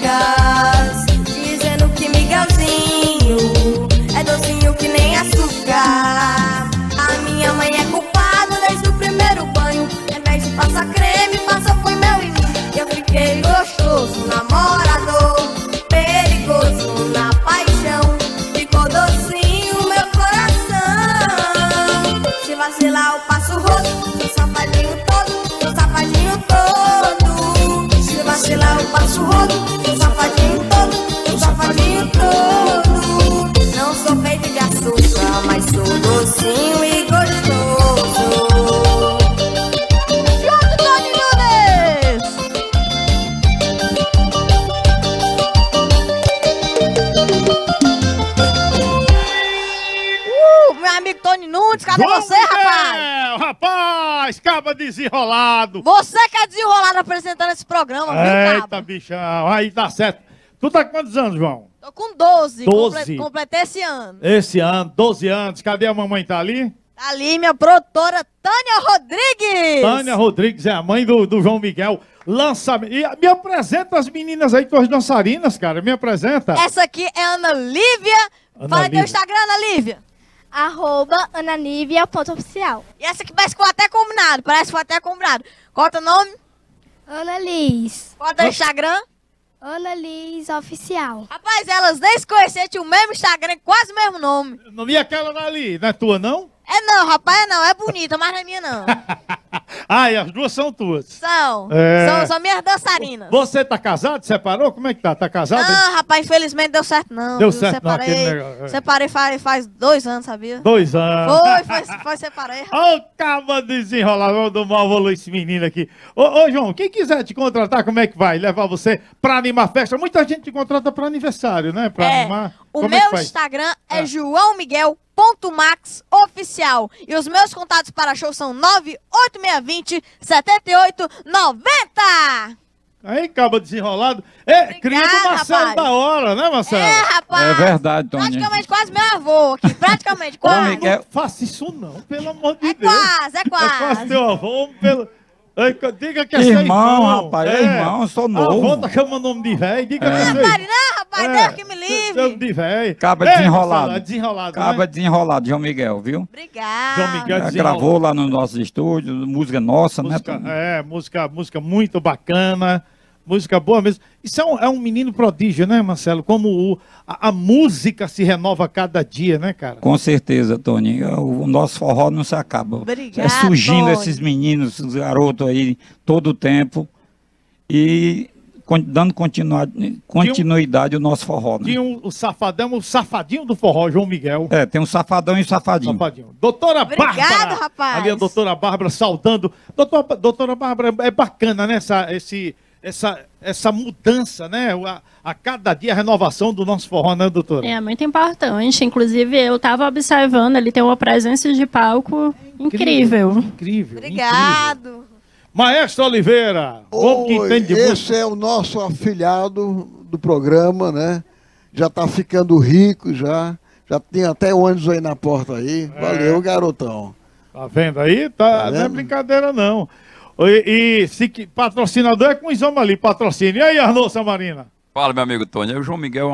S: é docinho que nem açúcar. A minha mãe é culpada desde o primeiro banho. Ao invés de passar creme, passa foi mel em mim. Eu fiquei gostoso, namorador, perigoso na paixão. Ficou docinho meu coração. Se vacilar eu passo o rodo, sou safadinho todo, sou safadinho todo. Se vacilar eu passo o rodo, sou safadinho todo, sou safadinho todo. Não sou feito de açúcar, mas sou docinho e gostoso. Junto, Tony Nunes! Meu amigo Tony Nunes, cadê você, rapaz?
B: Rapaz, caba desenrolado.
S: Você que é desenrolado apresentando esse programa, viu, caba?
B: Eita, bichão, aí tá certo. Tu tá com quantos anos, João?
S: Tô com 12.
B: 12.
S: Completei esse ano.
B: Esse ano, 12 anos. Cadê a mamãe? Tá ali?
S: Tá ali, minha produtora, Tânia Rodrigues.
B: Tânia Rodrigues é a mãe do João Miguel. Lançamento. E me apresenta as meninas aí, tuas dançarinas, cara. Me apresenta.
S: Essa aqui é a Ana Lívia. Fala teu Instagram, Ana Lívia.
T: @analivia.oficial.
S: E essa aqui parece que foi até combinado. Parece que foi até combinado. Qual é o teu nome?
T: Ana Liz.
S: Qual é o teu Instagram?
T: Ana Liz Oficial.
S: Rapaz, elas nem se conheciam, tinham o mesmo Instagram, quase o mesmo nome.
B: E aquela dali, não é tua, não?
S: É não, rapaz, não. É bonita, mas não é minha, não.
B: Ah, e as duas são tuas?
S: São. São minhas dançarinas.
B: Você tá casado? Separou? Como é que tá? Tá casado?
S: Não, rapaz, infelizmente deu certo, não.
B: Deu certo, não, aquele negócio.
S: Separei faz 2 anos, sabia?
B: 2 anos.
S: Foi separei.
B: Ô, caba desenrolar do mal esse menino aqui. Ô, João, quem quiser te contratar, como é que vai? Levar você pra animar festa? Muita gente te contrata pra aniversário, né? Pra animar.
S: O meu Instagram é joaomiguel.maxoficial. E os meus contatos para show são 98620-7890.
B: Aí, caba desenrolado. Cria do Marcelo
S: rapaz.
B: Da Hora, né, Marcelo?
S: Rapaz.
G: É verdade, Tony.
S: Praticamente quase meu avô aqui. Praticamente quase.
B: Não faça isso não, pelo amor de Deus.
S: É quase.
B: É quase teu avô, Diga que é seu irmão.
U: Rapaz, é irmão, eu sou novo.
B: A avó tá chamando o nome de velho, diga que é seu
L: irmão. Não, rapaz, Deus que me livre.
B: Nome de velho.
U: Caba desenrolado.
B: Desenrolado,
U: Caba desenrolado, João Miguel, viu?
L: Obrigado.
B: João Miguel
U: gravou lá nos nossos estúdios, música nossa, né?
B: Música muito bacana. Música boa mesmo. Isso é um menino prodígio, né, Marcelo? Como a música se renova cada dia, né, cara?
U: Com certeza, Tony. O nosso forró não se acaba.
L: Obrigado,
U: é surgindo
L: Tony.
U: Esses meninos, os garotos aí, todo o tempo. E dando continuidade ao nosso forró. Né?
B: Tinha o safadinho do forró, João Miguel.
U: Tem um safadão e um safadinho.
B: Doutora
L: Obrigado,
B: Bárbara.
L: rapaz.
B: Ali a doutora Bárbara saudando. Doutora Bárbara, é bacana, né, essa mudança, né? A cada dia a renovação do nosso forró, né, doutora?
H: É muito importante. Inclusive, eu estava observando, ele tem uma presença de palco incrível.
B: Incrível.
L: Obrigado.
B: Maestro Oliveira, como que entende de música?
F: Esse é o nosso afilhado do programa, né? Já tá ficando rico, já tem até ônibus aí na porta aí. Valeu, garotão.
B: Tá vendo aí? Não é brincadeira, não. E se patrocinador é com os homens ali, patrocínio. E aí, Arnô Samarina?
I: Fala, meu amigo Tony. O João Miguel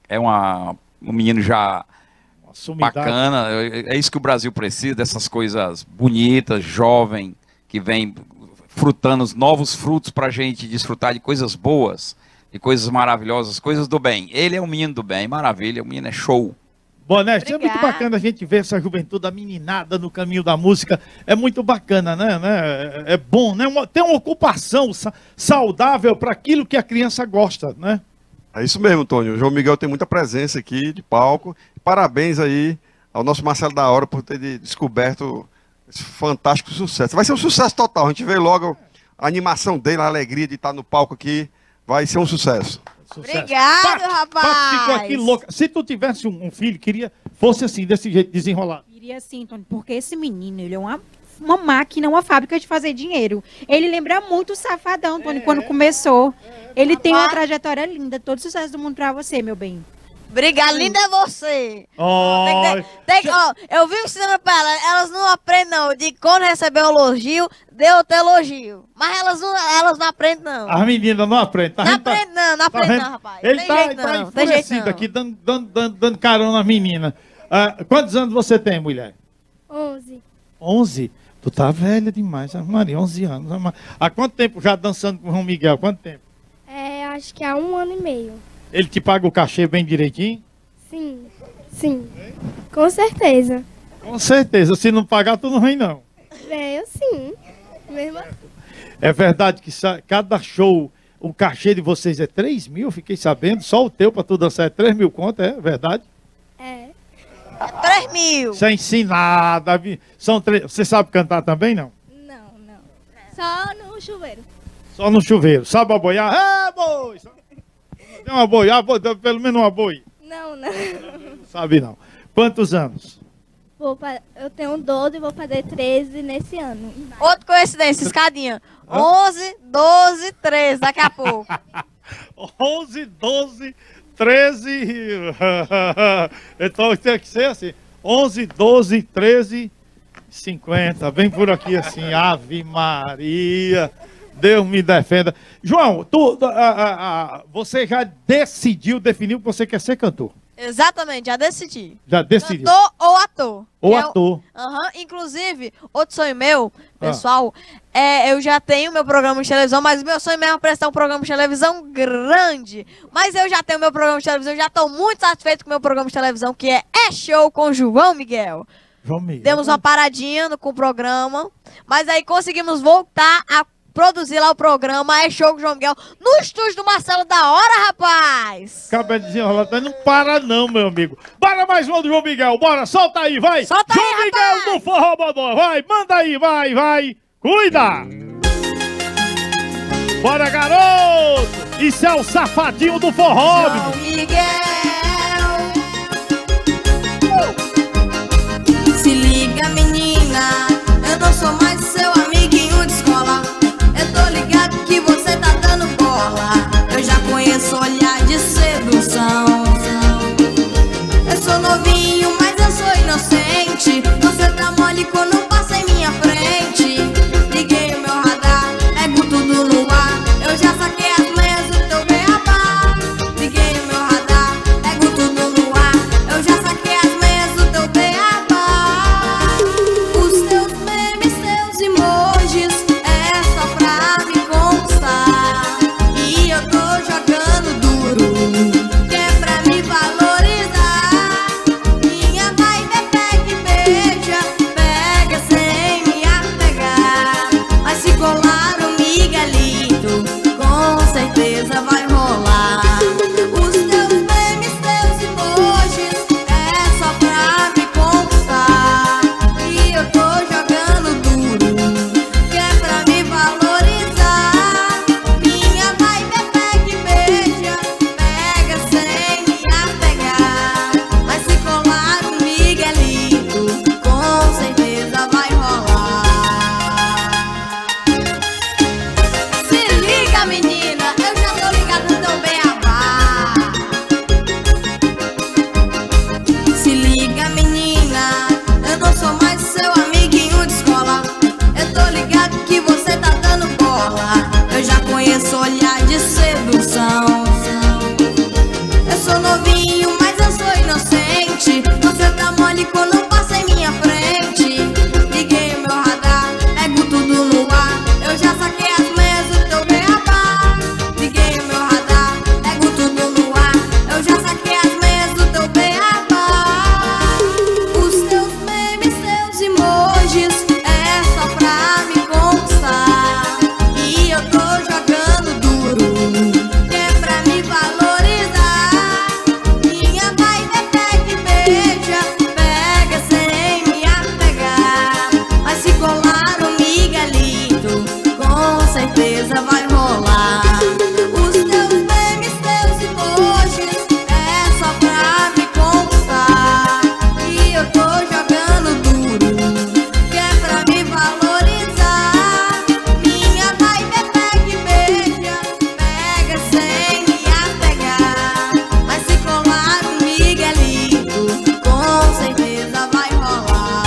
I: um menino já bacana. É isso que o Brasil precisa, dessas coisas bonitas, jovem, que vem frutando os novos frutos pra gente desfrutar de coisas boas, de coisas maravilhosas, coisas do bem. Ele é um menino do bem, maravilha, o menino é show.
B: Bonete, é muito bacana a gente ver essa juventude, a meninada no caminho da música. É muito bacana, né? É bom, né? Tem uma ocupação saudável para aquilo que a criança gosta, né?
D: É isso mesmo, Tony. O João Miguel tem muita presença aqui de palco. Parabéns aí ao nosso Marcelo da Hora por ter descoberto esse fantástico sucesso. Vai ser um sucesso total. A gente vê logo a animação dele, a alegria de estar no palco aqui. Vai ser um sucesso.
L: Obrigado, rapaz.
B: Paty ficou aqui louca. Se tu tivesse um filho, fosse assim, desse jeito, desenrolado.
N: Iria sim, Tony, porque esse menino, ele é uma máquina, uma fábrica de fazer dinheiro. Ele lembra muito o Safadão, Tony, quando começou. Ele tem uma trajetória linda. Todo sucesso do mundo pra você, meu bem.
L: Obrigada, linda é você. Eu vi ensinando pra elas não aprendem não, de quando receber um elogio, dê outro elogio. Mas elas não aprendem não.
B: As meninas não aprendem.
L: Não aprendem não, rapaz.
B: Ele tá enfurecido aqui, dando carona às meninas. Quantos anos você tem, mulher?
T: 11.
B: 11? Tu tá velha demais, Maria, 11 anos. Há quanto tempo já dançando com o João Miguel? Quanto tempo?
T: Acho que há 1 ano e meio.
B: Ele te paga o cachê bem direitinho?
T: Sim. Com certeza.
B: Com certeza. Se não pagar, tu não vem, não.
T: Eu sim. Mesmo assim.
B: É verdade que cada show, o cachê de vocês é 3 mil? Fiquei sabendo. Só o teu pra tu dançar é 3 mil conto, é verdade?
L: É 3 mil.
B: Isso é ensinada. Você sabe cantar também, não?
T: Não. Só no chuveiro.
B: Só no chuveiro. Sabe aboiar? Boi! Tem uma boi, pelo menos uma boi.
T: Não.
B: Não sabe não. Quantos anos?
T: Eu tenho 12 e vou fazer 13 nesse ano.
L: Outra coincidência, escadinha. 11, 12, 13, daqui a pouco.
B: 11, 12, 13. Então tem que ser assim. 11, 12, 13, 50. Vem por aqui assim. Ave Maria. Deus me defenda. João, você já definiu que você quer ser cantor?
L: Exatamente, já decidi.
B: Já decidiu?
L: Cantor ou ator.
B: Ou ator.
L: Inclusive, outro sonho meu, pessoal, eu já tenho meu programa de televisão, mas meu sonho mesmo é prestar um programa de televisão grande. Mas eu já tenho meu programa de televisão, já estou muito satisfeito com o meu programa de televisão, que é Show com João Miguel. Demos uma paradinha com o programa, mas aí conseguimos voltar a produzir lá o programa Show com João Miguel no estúdio do Marcelo da Hora, rapaz.
B: Acabei de desenrolar, não para não, meu amigo. Bora mais uma do João Miguel, bora, solta aí, vai.
L: Solta
B: João
L: aí,
B: Miguel
L: rapaz.
B: do Forró Bodó, vai, manda aí, vai. Cuida. Bora, garoto. Isso é o safadinho do forró.
L: João Miguel. Se liga, menina, eu não sou mais seu amiguinho de escola. Eu tô ligado que você tá dando bola. Eu já conheço olhar de sedução. Eu sou novinho, mas eu sou inocente. Você tá mole quando passa em minha frente. Liguei o meu radar
S: olhar de sedução. Eu sou novinho, mas eu sou inocente. Você tá mole quando passa em minha frente. Liguei o meu radar, pego tudo no ar. Eu já saquei as meias do teu beabá. Liguei o meu radar, pego tudo no ar. Eu já saquei as meias do teu beabá. Os teus memes, teus emojis é só pra me conquistar. E eu tô jogando duro, que é pra me valorizar. Minha vibe é pega e beija, pega sem me apegar. Mas se colar um miguelito, com certeza vai rolar. Os teus memes, teus emojis é só pra me conquistar. E eu tô jogando duro, que é pra me valorizar. Minha vibe é pega e beija, pega sem me apegar. Mas se colar um miguelito, com certeza vai rolar.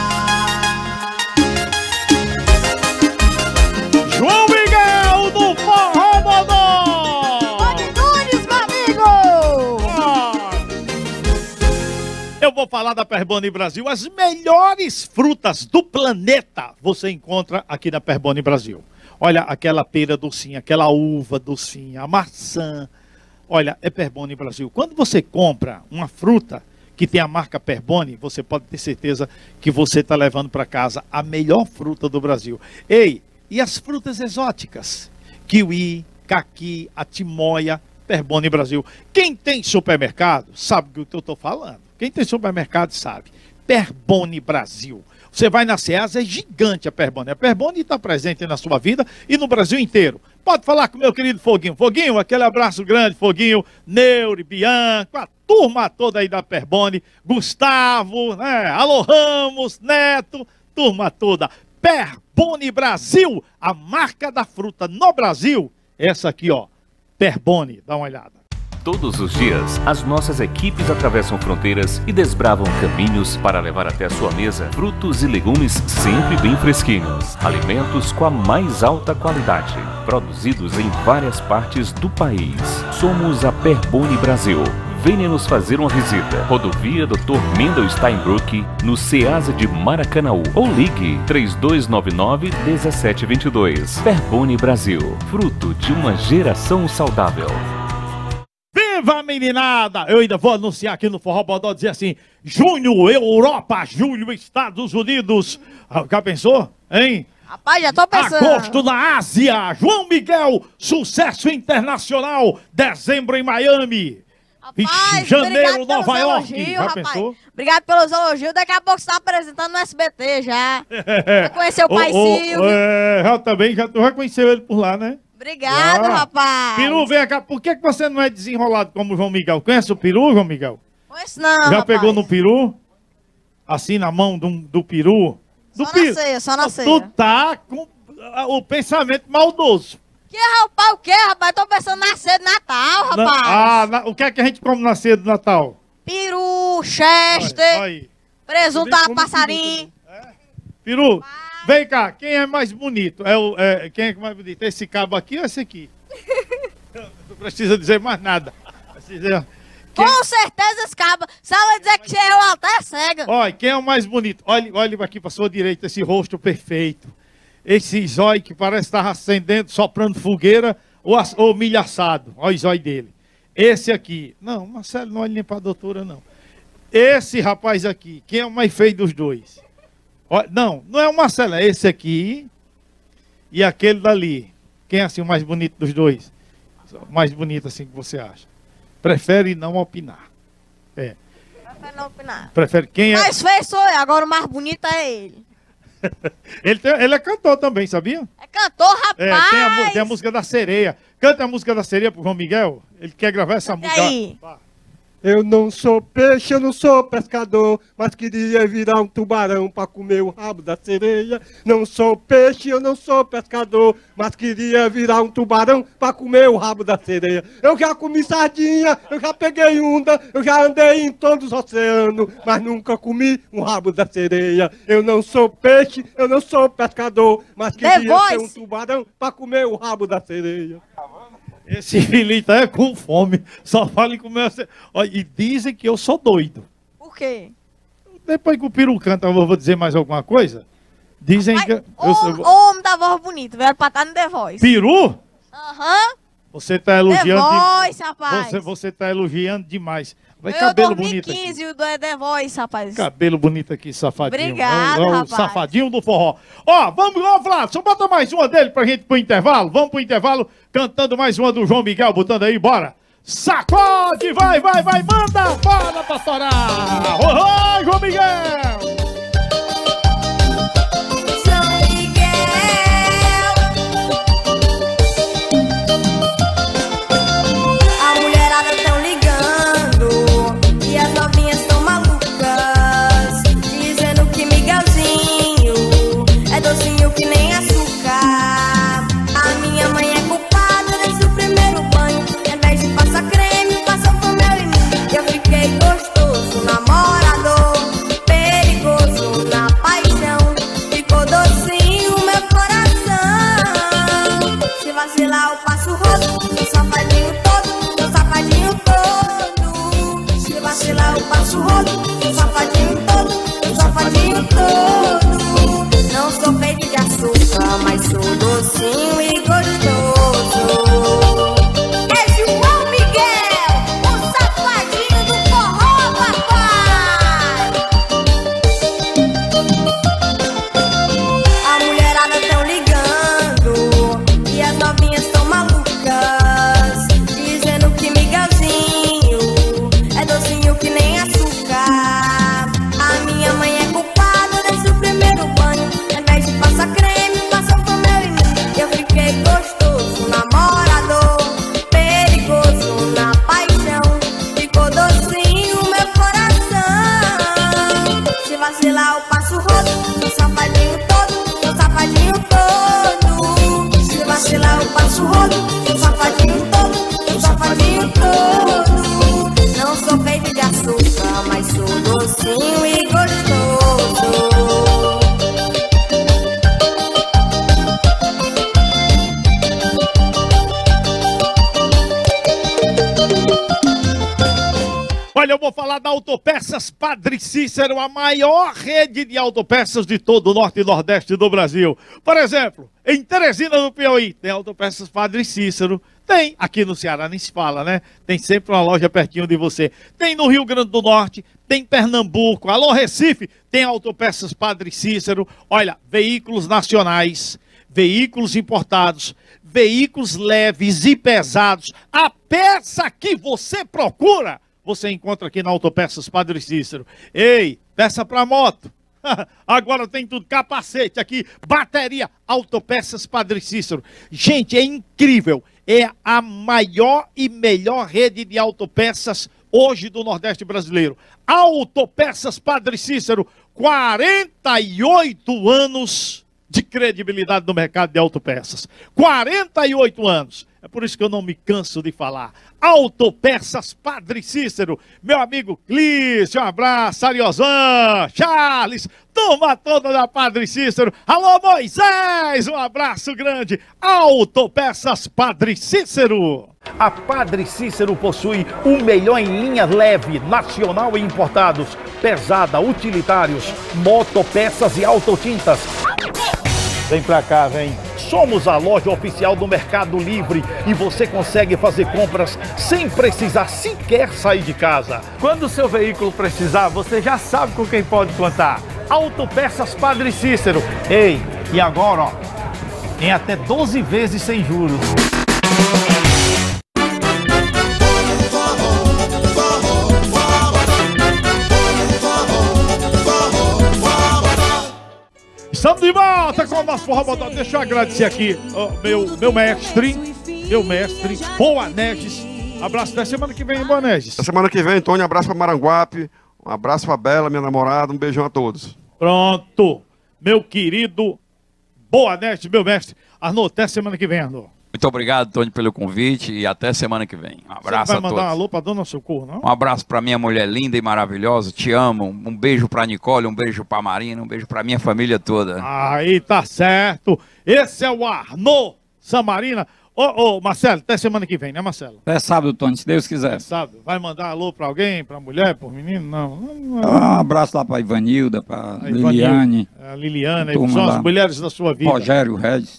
B: João Miguel do Forró Bodó!
L: Tony Nunes, meu amigo!
B: Eu vou falar da Perboni Brasil. As melhores frutas do planeta você encontra aqui na Perboni Brasil. Olha, aquela pera docinha, aquela uva docinha, a maçã. Olha, é Perboni Brasil. Quando você compra uma fruta que tem a marca Perboni, você pode ter certeza que você está levando para casa a melhor fruta do Brasil. Ei, e as frutas exóticas? Kiwi, caqui, atimóia, Perboni Brasil. Quem tem supermercado sabe do que eu estou falando. Quem tem supermercado sabe. Perboni Brasil. Você vai na Ceasa, é gigante a Perboni. A Perboni está presente na sua vida e no Brasil inteiro. Pode falar com o meu querido Foguinho. Foguinho, aquele abraço grande, Foguinho, Neuri, Bianco, a turma toda aí da Perboni, Gustavo, né? Alô Ramos, Neto, turma toda. Perboni Brasil, a marca da fruta no Brasil. Essa aqui, ó, Perboni, dá uma olhada.
A: Todos os dias, as nossas equipes atravessam fronteiras e desbravam caminhos para levar até a sua mesa frutos e legumes sempre bem fresquinhos. Alimentos com a mais alta qualidade, produzidos em várias partes do país. Somos a Perboni Brasil. Venha nos fazer uma visita. Rodovia Dr. Mendel Steinbrück, no Ceasa de Maracanaú. Ou ligue 3299-1722. Perboni Brasil. Fruto de uma geração saudável.
B: Viva, meninada! Eu ainda vou anunciar aqui no Forró Bodó, dizer assim, junho, Europa, julho, Estados Unidos. Já pensou, hein?
L: Rapaz, já tô pensando.
B: Agosto na Ásia, João Miguel, sucesso internacional. Dezembro em Miami. Vixe, janeiro, Nova York. Já pensou?
L: Obrigado pelos elogios. Daqui a pouco você tá apresentando no SBT já. Já conheceu o pai Silvio.
B: Já também, já conheceu ele por lá, né?
L: Obrigado, rapaz.
B: Peru, vem cá. Por que você não é desenrolado como o João Miguel? Conhece o peru, João Miguel?
L: Conheço não,
B: Já
L: rapaz.
B: pegou no peru? Assim, na mão do peru? Do
L: Só na ceia, só na ceia.
B: Tu tá com o pensamento maldoso.
L: Que rapaz, o que, rapaz? Tô pensando na ceia de Natal, rapaz.
B: O que é que a gente come na ceia do Natal?
L: Peru, chester,
B: Aí.
L: presunto a passarinho.
B: Peru, vem cá, quem é mais bonito? Quem é mais bonito? Esse cabo aqui ou esse aqui? Não precisa dizer mais nada.
L: Com certeza esse cabo. Se ela dizer que eu até cega.
B: Olha, quem é o mais bonito? Olha aqui para sua direita, esse rosto perfeito. Esse zóio que parece estar acendendo, soprando fogueira ou milho assado. Olha o zóio dele. Esse aqui. Não, Marcelo, não olhe nem para a doutora, não. Esse rapaz aqui, quem é o mais feio dos dois? Olha, não é o Marcelo, é esse aqui e aquele dali. Quem é assim o mais bonito dos dois? O mais bonito assim que você acha? Prefere não opinar.
L: Prefere não opinar.
B: Prefere quem é?
L: Mais feio sou eu, agora o mais bonito é ele.
B: Ele é cantor também, sabia?
L: É cantor, rapaz!
B: Tem a música da sereia. Canta a música da sereia pro João Miguel. Ele quer gravar essa música.
L: Aí.
V: Eu não sou peixe, eu não sou pescador, mas queria virar um tubarão pra comer o rabo da sereia. Não sou peixe, eu não sou pescador, mas queria virar um tubarão pra comer o rabo da sereia. Eu já comi sardinha, eu já peguei onda, eu já andei em todos os oceanos, mas nunca comi um rabo da sereia. Eu não sou peixe, eu não sou pescador, mas queria ser um tubarão pra comer o rabo da sereia.
B: Esse filhinho tá com fome, só fala em comer. E dizem que eu sou doido.
L: Por quê?
B: Depois que o peru canta, eu vou dizer mais alguma coisa? Dizem que...
L: O homem da voz bonita, velho, pra estar no The Voice.
B: Peru?
L: Aham.
B: Você tá elogiando...
L: The Voice, rapaz.
B: Você tá elogiando demais. Vai
L: Eu
B: cabelo bonito
L: 2015 o do The Voice, rapaz.
B: Cabelo bonito aqui, safadinho.
L: Obrigado,
B: o
L: rapaz.
B: Safadinho do forró. Ó, vamos lá, Flávio. Só bota mais uma dele pra gente pro intervalo. Vamos pro intervalo cantando mais uma do João Miguel, botando aí, bora. Sacode, vai, manda, bora pra estourar. Oi, João Miguel.
S: Que nem açúcar. A minha mãe é culpada desde o primeiro banho. Ao invés de passar creme, passou pro meu e mim. Eu fiquei gostoso, namorador, perigoso na paixão. Ficou docinho meu coração. Se vacilar eu passo o rodo, meu safadinho todo, meu safadinho todo. Se vacilar eu passo o rodo, meu safadinho todo, meu safadinho todo. Não sou feito de açúcar, mas sou docinho e gostoso. É João Miguel, o safadinho do forró, papai. A mulherada tão ligando e as novinhas tão malucas, dizendo que Miguelzinho é docinho que nem açúcar. A minha mãe é culpada desde o primeiro banho. Passa creme, passou pro meu e mim. Eu fiquei gostoso, namorador, perigoso na paixão. Ficou docinho meu coração. Se vacilar eu passo o rodo, meu safadinho todo, meu safadinho todo. Se vacilar eu passo o rodo, meu safadinho todo, meu safadinho todo. Não sou feito de açúcar, mas sou docinho e gostoso.
B: Olha, eu vou falar da Autopeças Padre Cícero, a maior rede de autopeças de todo o norte e nordeste do Brasil. Por exemplo, em Teresina do Piauí, tem Autopeças Padre Cícero. Tem, aqui no Ceará nem se fala, né? Tem sempre uma loja pertinho de você. Tem no Rio Grande do Norte, tem Pernambuco. Alô, Recife, tem Autopeças Padre Cícero. Olha, veículos nacionais, veículos importados, veículos leves e pesados. A peça que você procura, você encontra aqui na Autopeças Padre Cícero. Ei, peça para moto. Agora tem tudo, capacete aqui, bateria, Autopeças Padre Cícero. Gente, é incrível. É a maior e melhor rede de autopeças hoje do Nordeste brasileiro. Autopeças Padre Cícero, 48 anos de credibilidade no mercado de autopeças. 48 anos. É por isso que eu não me canso de falar. Autopeças Padre Cícero. Meu amigo Clício, um abraço. Ariozan, Charles, turma toda da Padre Cícero. Alô, Moisés, um abraço grande. Autopeças Padre Cícero. A Padre Cícero possui o melhor em linha leve, nacional e importados, pesada, utilitários, motopeças e autotintas. Vem pra cá, vem. Somos a loja oficial do Mercado Livre e você consegue fazer compras sem precisar sequer sair de casa. Quando o seu veículo precisar, você já sabe com quem pode contar. Autopeças Padre Cícero. Ei, e agora, ó, em até 12 vezes sem juros. Estamos de volta com o nosso Forró Bodó. Deixa eu agradecer aqui meu mestre, Boanerges. Abraço até semana que vem, Boanerges.
D: Na semana que vem, Tony, abraço pra Maranguape, um abraço pra Bela, minha namorada, um beijão a todos.
B: Pronto, meu querido Boanerges, meu mestre. Arnô, até semana que vem, Arnô.
I: Muito obrigado, Tony, pelo convite e até semana que vem. Um abraço a todos.
B: Você vai mandar um alô pra Dona Socorro, não?
I: Um abraço pra minha mulher linda e maravilhosa, te amo. Um beijo pra Nicole, um beijo pra Marina, um beijo pra minha família toda.
B: Aí tá certo. Esse é o Arnô Samarina. Ô, Marcelo, até semana que vem, né, Marcelo?
U: É sábado, Tony, se Deus quiser.
B: É sábado. Vai mandar alô pra alguém, pra mulher, pro menino? Não.
U: Um abraço lá pra Ivanilda, pra Liliane.
B: A Liliana, são as mulheres da sua vida.
U: Rogério Regis,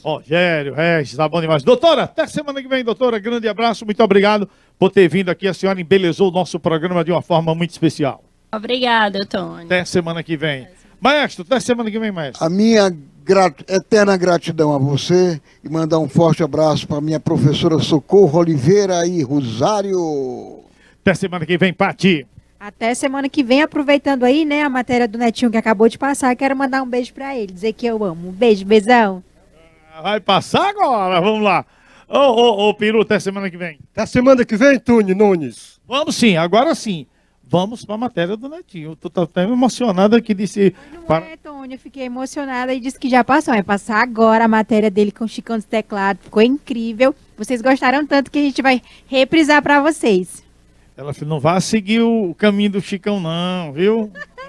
B: tá bom demais. Doutora, até semana que vem, doutora. Grande abraço, muito obrigado por ter vindo aqui. A senhora embelezou o nosso programa de uma forma muito especial.
H: Obrigada, Tony.
B: Até semana que vem. Maestro, até semana que vem, maestro.
F: A minha eterna gratidão a você e mandar um forte abraço para minha professora Socorro Oliveira e Rosário.
B: Até semana que vem, Pati.
N: Até semana que vem, aproveitando aí, né, a matéria do Netinho que acabou de passar, quero mandar um beijo para ele, dizer que eu amo. Um beijo, beijão.
B: Vai passar agora, vamos lá. Ô, Peru, até semana que vem.
V: Até semana que vem, Tony Nunes.
B: Vamos sim, agora sim. Vamos para a matéria do Netinho. Eu tô até emocionado aqui, disse...
N: Tony, eu fiquei emocionada e disse que já passou. Vai passar agora a matéria dele com o Chicão dos Teclados. Ficou incrível. Vocês gostaram tanto que a gente vai reprisar para vocês.
B: Ela não vai seguir o caminho do Chicão não, viu?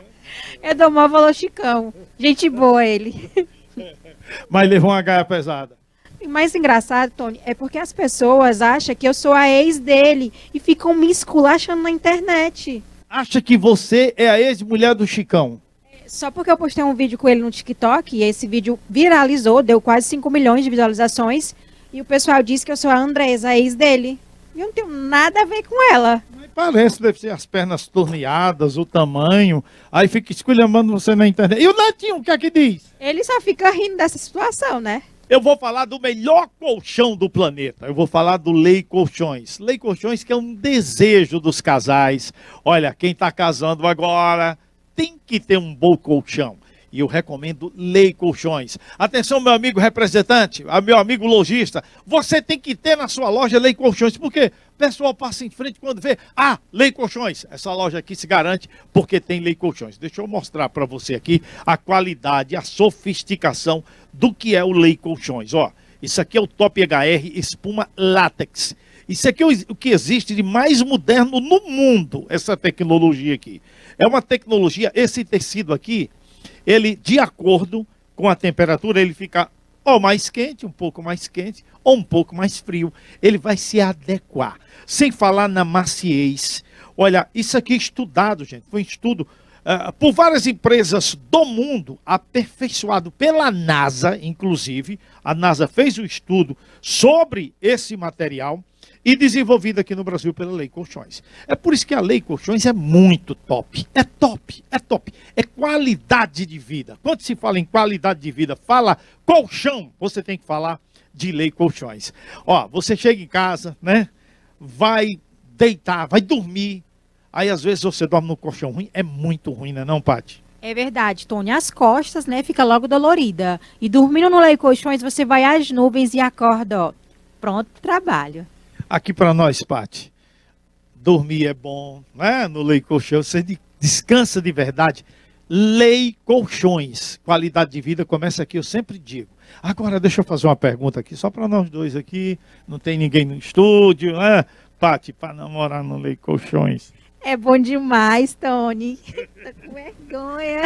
N: Edomar falou Chicão. Gente boa ele.
B: Mas levou uma gaia pesada.
N: O mais engraçado, Tony, é porque as pessoas acham que eu sou a ex dele e ficam me esculachando na internet.
B: Acha que você é a ex-mulher do Chicão?
N: Só porque eu postei um vídeo com ele no TikTok e esse vídeo viralizou, deu quase 5 milhões de visualizações e o pessoal disse que eu sou a Andresa, a ex dele. E eu não tenho nada a ver com ela.
B: Mas parece, deve ser as pernas torneadas, o tamanho, aí fica esculhambando você na internet. E o Netinho, o que é que diz?
N: Ele só fica rindo dessa situação, né?
B: Eu vou falar do melhor colchão do planeta. Eu vou falar do Lei Colchões. Lei Colchões que é um desejo dos casais. Olha, quem está casando agora tem que ter um bom colchão. E eu recomendo Lei Colchões. Atenção, meu amigo representante, meu amigo lojista. Você tem que ter na sua loja Lei Colchões. Por quê? O pessoal passa em frente quando vê, Lei Colchões. Essa loja aqui se garante porque tem Lei Colchões. Deixa eu mostrar para você aqui a qualidade, a sofisticação do que é o Lei Colchões. Ó, isso aqui é o Top HR Espuma Látex. Isso aqui é o que existe de mais moderno no mundo, essa tecnologia aqui. É uma tecnologia, esse tecido aqui, ele, de acordo com a temperatura, ele fica ou mais quente, um pouco mais quente, ou um pouco mais frio. Ele vai se adequar. Sem falar na maciez. Olha, isso aqui é estudado, gente. Foi um estudo por várias empresas do mundo, aperfeiçoado pela NASA, inclusive. A NASA fez um estudo sobre esse material e desenvolvido aqui no Brasil pela Lei Colchões. É por isso que a Lei Colchões é muito top. É top, é top. É qualidade de vida. Quando se fala em qualidade de vida, fala colchão, você tem que falar de Lei Colchões. Ó, você chega em casa, né? Vai deitar, vai dormir. Aí às vezes você dorme no colchão ruim. É muito ruim, né não, Paty?
N: É verdade, Tony. As costas, né, fica logo dolorida. E dormindo no Lei Colchões, você vai às nuvens e acorda, ó. Pronto pro trabalho.
B: Aqui para nós, Paty, dormir é bom, né? No Lei Colchões, você descansa de verdade. Lei Colchões, qualidade de vida começa aqui, eu sempre digo. Agora, deixa eu fazer uma pergunta aqui, só para nós dois aqui, não tem ninguém no estúdio, né? Paty, para namorar no Lei Colchões.
N: É bom demais, Tony. Tô com vergonha.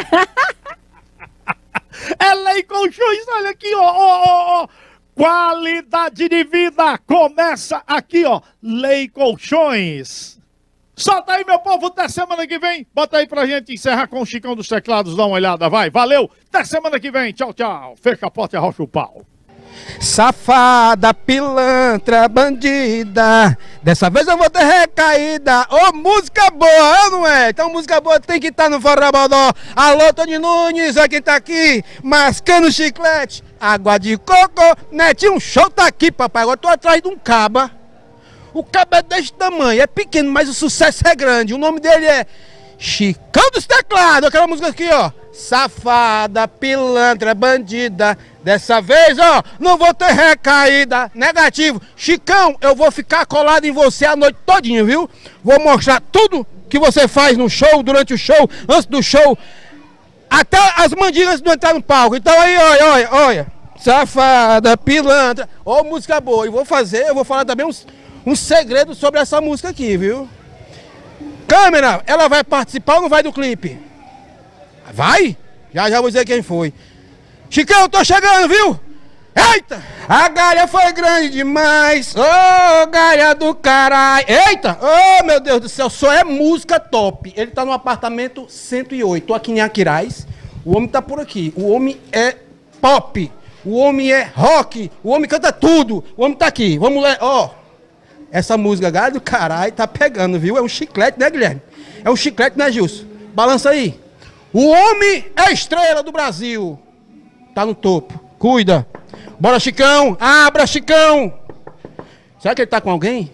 B: É Lei Colchões, olha aqui, ó. Qualidade de vida começa aqui, ó. Lei Colchões. Solta aí, meu povo, até semana que vem. Bota aí pra gente encerrar com o Chicão dos Teclados. Dá uma olhada, vai. Valeu. Até semana que vem. Tchau, tchau. Fecha a porta e arrocha o pau.
E: Safada, pilantra, bandida, dessa vez eu vou ter recaída. Ô, música boa, não é? Então música boa tem que estar no Forró Bodó. Alô, Tony Nunes, olha quem tá aqui, mascando chiclete, água de coco. Netinho, um show tá aqui, papai. Agora eu tô atrás de um caba. O caba é desse tamanho, é pequeno, mas o sucesso é grande. O nome dele é Chicão dos Teclados. Aquela música aqui, ó. Safada, pilantra, bandida, dessa vez, ó, não vou ter recaída. Negativo. Chicão, eu vou ficar colado em você a noite todinha, viu? Vou mostrar tudo que você faz no show, durante o show, antes do show, até as mandigas não entrar no palco. Então aí, olha. Safada, pilantra. Ó, música boa. E eu vou falar também um segredo sobre essa música aqui, viu? Câmera, ela vai participar ou não vai do clipe? Vai? Já vou dizer quem foi. Chicão, eu tô chegando, viu? Eita! A galha foi grande demais. Ô, galha do caralho. Eita! Ô, meu Deus do céu, só é música top. Ele tá no apartamento 108. Tô aqui em Aquiraz. O homem tá por aqui. O homem é pop. O homem é rock. O homem canta tudo. O homem tá aqui. Vamos lá. Ó. Essa música, galha do caralho, tá pegando, viu? É um chiclete, né, Guilherme? É um chiclete, né, Gilson? Balança aí. O homem é a estrela do Brasil. Tá no topo. Cuida. Bora, Chicão. Abra, Chicão. Será que ele tá com alguém?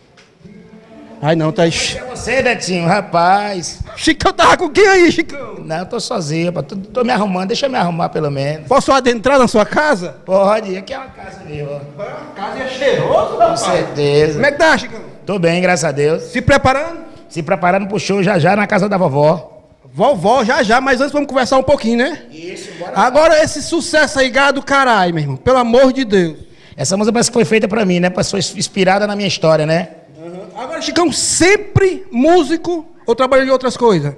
E: Ai, não, tá...
J: É você, Netinho, rapaz.
E: Chicão tava com quem aí, Chicão?
J: Não, eu tô sozinho, tô me arrumando. Deixa eu me arrumar, pelo menos.
E: Posso adentrar na sua casa?
J: Pode, aqui é uma casa minha, ó.
E: A casa é cheirosa,
J: rapaz. Com certeza.
E: Como é que tá, Chicão?
J: Tô bem, graças a Deus.
E: Se preparando?
J: Se preparando pro show já na casa da vovó.
E: Vovó, já, mas antes vamos conversar um pouquinho, né?
J: Isso, bora.
E: Agora esse sucesso aí, galha do caralho, meu irmão. Pelo amor de Deus.
J: Essa música parece que foi feita pra mim, né? Foi inspirada na minha história, né?
E: Agora, Chicão, sempre músico ou trabalhou em outras coisas?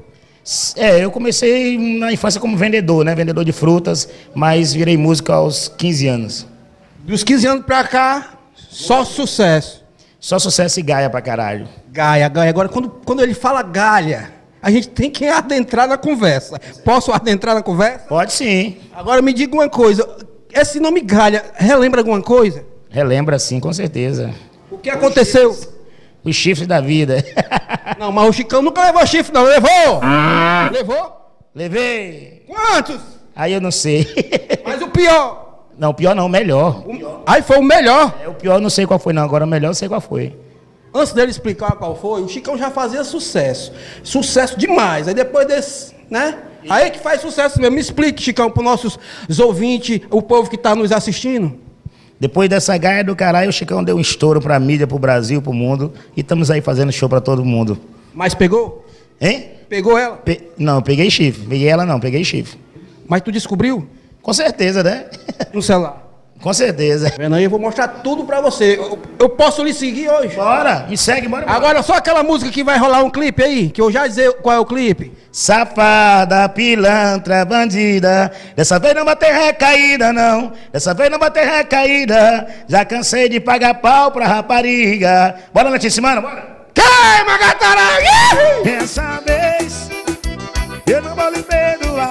J: Eu comecei na infância como vendedor, né? Vendedor de frutas, mas virei músico aos 15 anos.
E: Dos 15 anos pra cá, só sucesso.
J: Só sucesso e gaia pra caralho.
E: Gaia. Agora, quando ele fala galha, a gente tem que adentrar na conversa. Posso adentrar na conversa?
J: Pode sim.
E: Agora me diga uma coisa, esse nome galha relembra alguma coisa?
J: Relembra sim, com certeza.
E: O que aconteceu?
J: Os chifres da vida.
E: Não, mas o Chicão nunca levou chifre, não. Levou? Levou?
J: Levei.
E: Quantos?
J: Aí eu não sei.
E: Mas o pior?
J: Não, o pior não, o melhor.
E: Aí foi o melhor?
J: O pior eu não sei qual foi não, agora o melhor eu sei qual foi.
E: Antes dele explicar qual foi, o Chicão já fazia sucesso. Sucesso demais. Aí depois desse, né? Aí que faz sucesso mesmo. Me explique, Chicão, para os nossos ouvintes, o povo que está nos assistindo.
J: Depois dessa gaia do caralho, o Chicão deu um estouro pra mídia, pro Brasil, pro mundo. E estamos aí fazendo show pra todo mundo.
E: Mas pegou?
J: Hein?
E: Pegou ela?
J: Não, peguei chifre. Peguei ela não, peguei chifre.
E: Mas tu descobriu?
J: Com certeza, né?
E: No celular?
J: Com certeza.
E: Vendo aí, eu vou mostrar tudo pra você. Eu posso lhe seguir hoje?
J: Bora, me segue, bora.
E: Agora só aquela música que vai rolar um clipe aí, que eu já dizer qual é o clipe.
J: Safada, pilantra, bandida, dessa vez não vai ter recaída não, dessa vez não vai ter recaída, já cansei de pagar pau pra rapariga. Bora, Letícia, mano, bora.
E: Queima, gataranga!
C: Dessa vez eu não vou lhe perdoar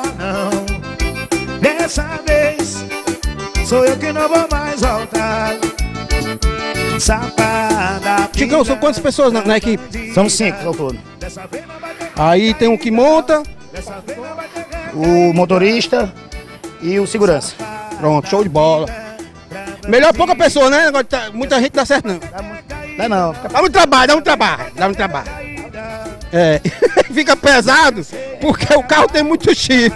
C: não, dessa vez sou eu que não vou mais voltar. Safada.
E: Chicão, são quantas pessoas na equipe?
J: São 5 ao todo.
E: Aí tem um que monta,
J: o motorista e o segurança.
E: Pronto, show de bola. Melhor pouca pessoa, né? Muita gente dá certo não.
J: Dá não.
E: Dá muito trabalho. É, fica pesado porque o carro tem muito chifre.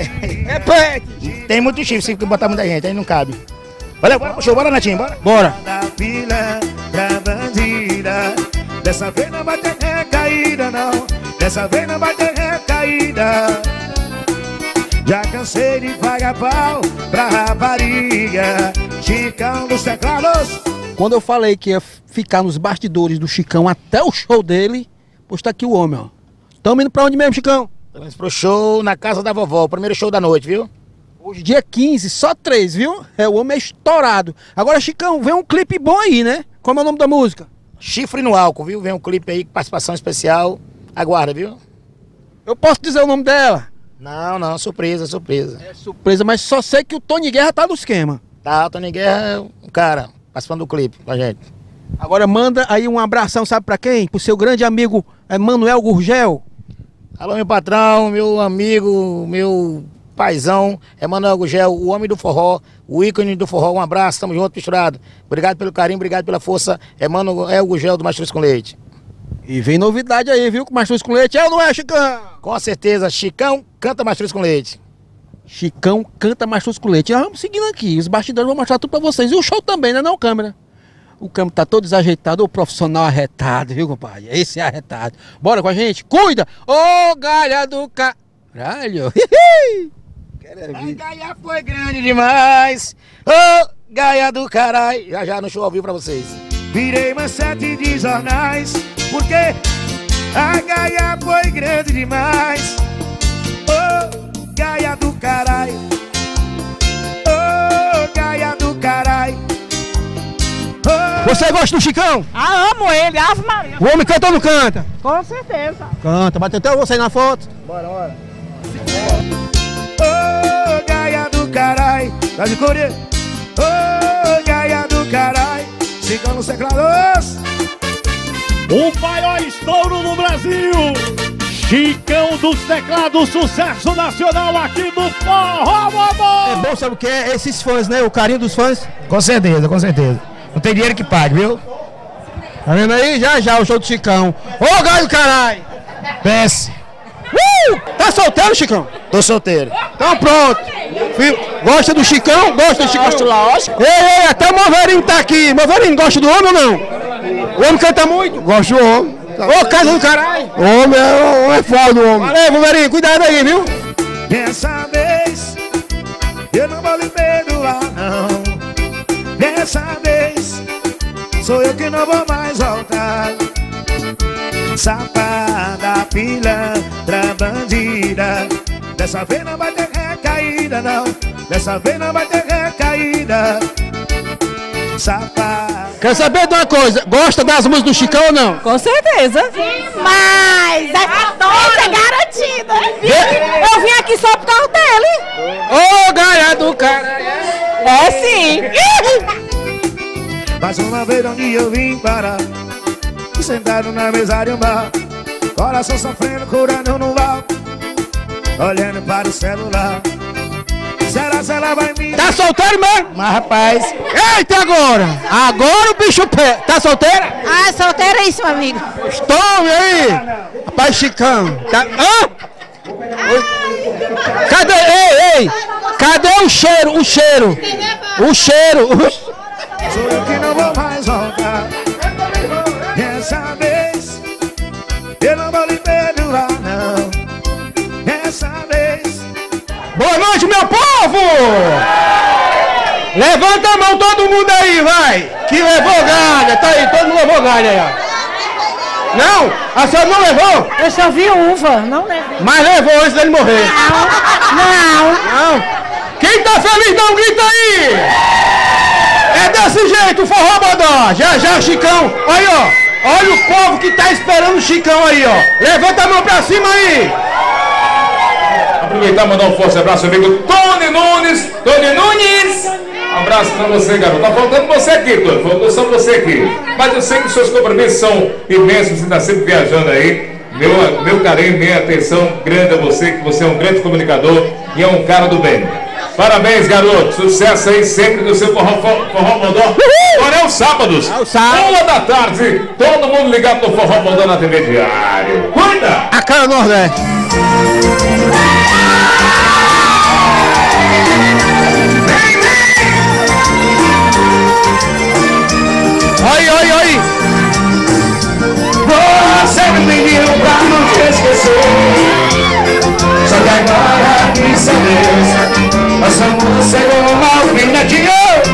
J: Tem muito chifre, se botar muita gente, aí não cabe. Valeu, bora pro show, bora, Netinho, bora.
E: Bora.
C: Dessa vez não vai ter recaída, não. Dessa vez não vai ter recaída. Já cansei de pagar pau pra rapariga. Chicão dos teclados.
E: Quando eu falei que ia ficar nos bastidores do Chicão até o show dele, pois tá aqui o homem, ó. Tamo indo pra onde mesmo, Chicão?
J: Estamos pro show na casa da vovó, o primeiro show da noite, viu?
E: Hoje, dia 15, só 3, viu? O homem é estourado. Agora, Chicão, vem um clipe bom aí, né? Como é o nome da música?
J: Chifre no álcool, viu? Vem um clipe aí, participação especial. Aguarda, viu?
E: Eu posso dizer o nome dela?
J: Não, surpresa.
E: É surpresa, mas só sei que o Tony Guerra tá no esquema.
J: Tá, o Tony Guerra é um cara participando do clipe com a gente.
E: Agora manda aí um abração, sabe pra quem? Pro seu grande amigo Manuel Gurgel.
J: Alô, meu patrão, meu amigo, meu paizão, Manuel Gurgel, o homem do forró, o ícone do forró. Um abraço, tamo junto, misturado. Obrigado pelo carinho, obrigado pela força. Manuel Gurgel do Mastruz com Leite.
E: E vem novidade aí, viu? Com Mastruz com Leite, é ou não é, Chicão?
J: Com certeza, Chicão canta Mastruz com Leite.
E: Chicão canta Mastruz com Leite. Nós vamos seguindo aqui, os bastidores vão mostrar tudo pra vocês. E o show também, né, não, câmera? O câmbio tá todo desajeitado, o profissional arretado, viu, compadre? Esse é arretado. Bora com a gente, cuida! Ô, galha do caralho!
J: A gaia foi grande demais! Ô, gaia do caralho! Já no show ao vivo pra vocês.
C: Virei manchete de jornais, porque a gaia foi grande demais. Ô, gaia do caralho! Ô, gaia do caralho!
E: Você gosta do Chicão?
K: Ah, amo ele, Ave Maria.
E: O homem canta ou não canta?
K: Com certeza.
E: Canta, bate até você aí na foto.
K: Bora.
C: Ô, gaia do carai, tá de Coreia. Ô, gaia do carai, Chicão nos teclados.
B: O maior estouro no Brasil. Chicão dos teclados, sucesso nacional aqui do Forró Modó.
E: É bom, sabe o que é? Esses fãs, né? O carinho dos fãs.
J: Com certeza, com certeza. Não tem dinheiro que pague, viu?
E: Tá vendo aí? Já o show do Chicão. Ô, gaio do caralho!
J: Desce.
E: Tá solteiro, Chicão?
J: Tô solteiro.
E: Então pronto. Gosta do Chicão? Gosta do Chicão?
K: Gosto, lógico.
E: Ei, até o Moverinho tá aqui. Moverinho, gosta do homem ou não? O homem canta muito?
F: Gosto do homem.
E: Ô, casa do caralho!
F: O homem é foda, do homem.
E: Valeu, Moverinho, cuidado aí, viu?
C: Dessa vez eu não vou lhe perdoar, não. Dessa vez sou eu que não vou mais voltar. Safada, pilantra, bandida. Dessa vez não vai ter recaída, não. Dessa vez não vai ter recaída. Safada.
E: Quer saber de uma coisa? Gosta das músicas do Chicão ou não?
K: Com certeza. Mas essa é garantida. Eu vim aqui só por causa dele.
E: Ô, gaia do cara.
K: É sim.
C: Mais uma vez onde eu vim parar, sentado na mesa de um bar, coração sofrendo, curando no val, olhando para o celular. Será se ela vai me...
E: Tá solteiro mesmo?
J: Mas rapaz...
E: Eita, agora! Agora o bicho pé. Tá solteira?
K: Ah, solteiríssimo, amigo.
E: Tome aí! Rapaz, Chicão. Tá... Hã? Cadê? Ei! Cadê o cheiro? O cheiro! O cheiro!
C: Sou eu que não vou mais voltar. Dessa vez eu não vou lhe perdoar, não. Dessa vez.
E: Boa noite, meu povo! Levanta a mão todo mundo aí, vai! Que levou galha, tá aí, todo mundo levou galha aí, ó. Não? A senhora não levou?
K: Eu só vi uva, não levei.
E: Mas levou antes dele morrer.
K: Não.
E: Quem tá feliz, dá um grito aí! É desse jeito, o Forró Modó. Já, Chicão. Aí, ó. Olha o povo que tá esperando o Chicão aí, ó. Levanta a mão pra cima aí.
M: Aproveitar e mandar um forte abraço ao amigo Tony Nunes. Tony Nunes! Um abraço pra você, garoto. Tá faltando você aqui, Tony. Faltou só você aqui. Mas eu sei que os seus compromissos são imensos. Você tá sempre viajando aí. Meu carinho, minha atenção grande a você, que você é um grande comunicador e é um cara do bem. Parabéns, garoto. Sucesso aí sempre no seu Forró Modó. Agora é os sábados. 1 da tarde. Todo mundo ligado no Forró Modó na TV Diário. Cuida!
E: A cara do Nordeste. Oi.
C: Você me pediu pra não te esquecer. Só que agora que sabes, nossa música chegou mal finadinho.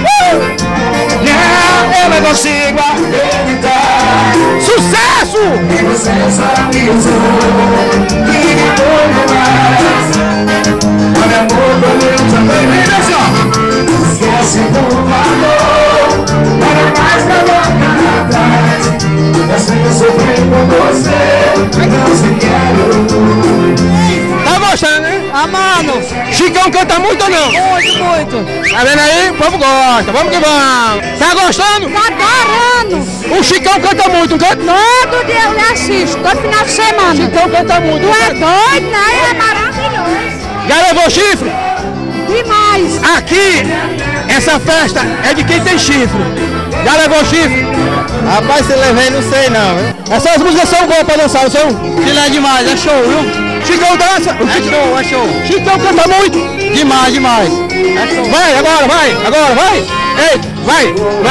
C: Eu não consigo acreditar.
E: Sucesso!
C: E você só me usou. E tudo mais. Olha, amor, quando eu também me deixo. Esquece do valor. Para mais que eu vou atrás. Eu sei sofrer com você. Não se quero.
E: Tá gostando, né?
K: Amando.
E: Chicão canta muito ou não?
K: Muito.
E: Tá vendo aí? O povo gosta. Vamos que vamos. Tá gostando?
K: Tá adorando.
E: O Chicão canta muito, não canta?
K: Todo dia eu lhe assisto, todo final de semana.
E: Chicão canta muito.
K: Tu é doido, né? É maravilhoso.
E: Já levou chifre?
K: Demais.
E: Aqui, essa festa é de quem tem chifre. Já levou chifre?
J: Rapaz, se levei, não sei não, viu?
E: Essas músicas são boas pra dançar, não são?
J: Filé demais, é show, viu?
E: Chicão dança?
J: É show.
E: Chicão canta muito?
J: Demais.
E: É show. Vai, agora, vai. Ei, vai.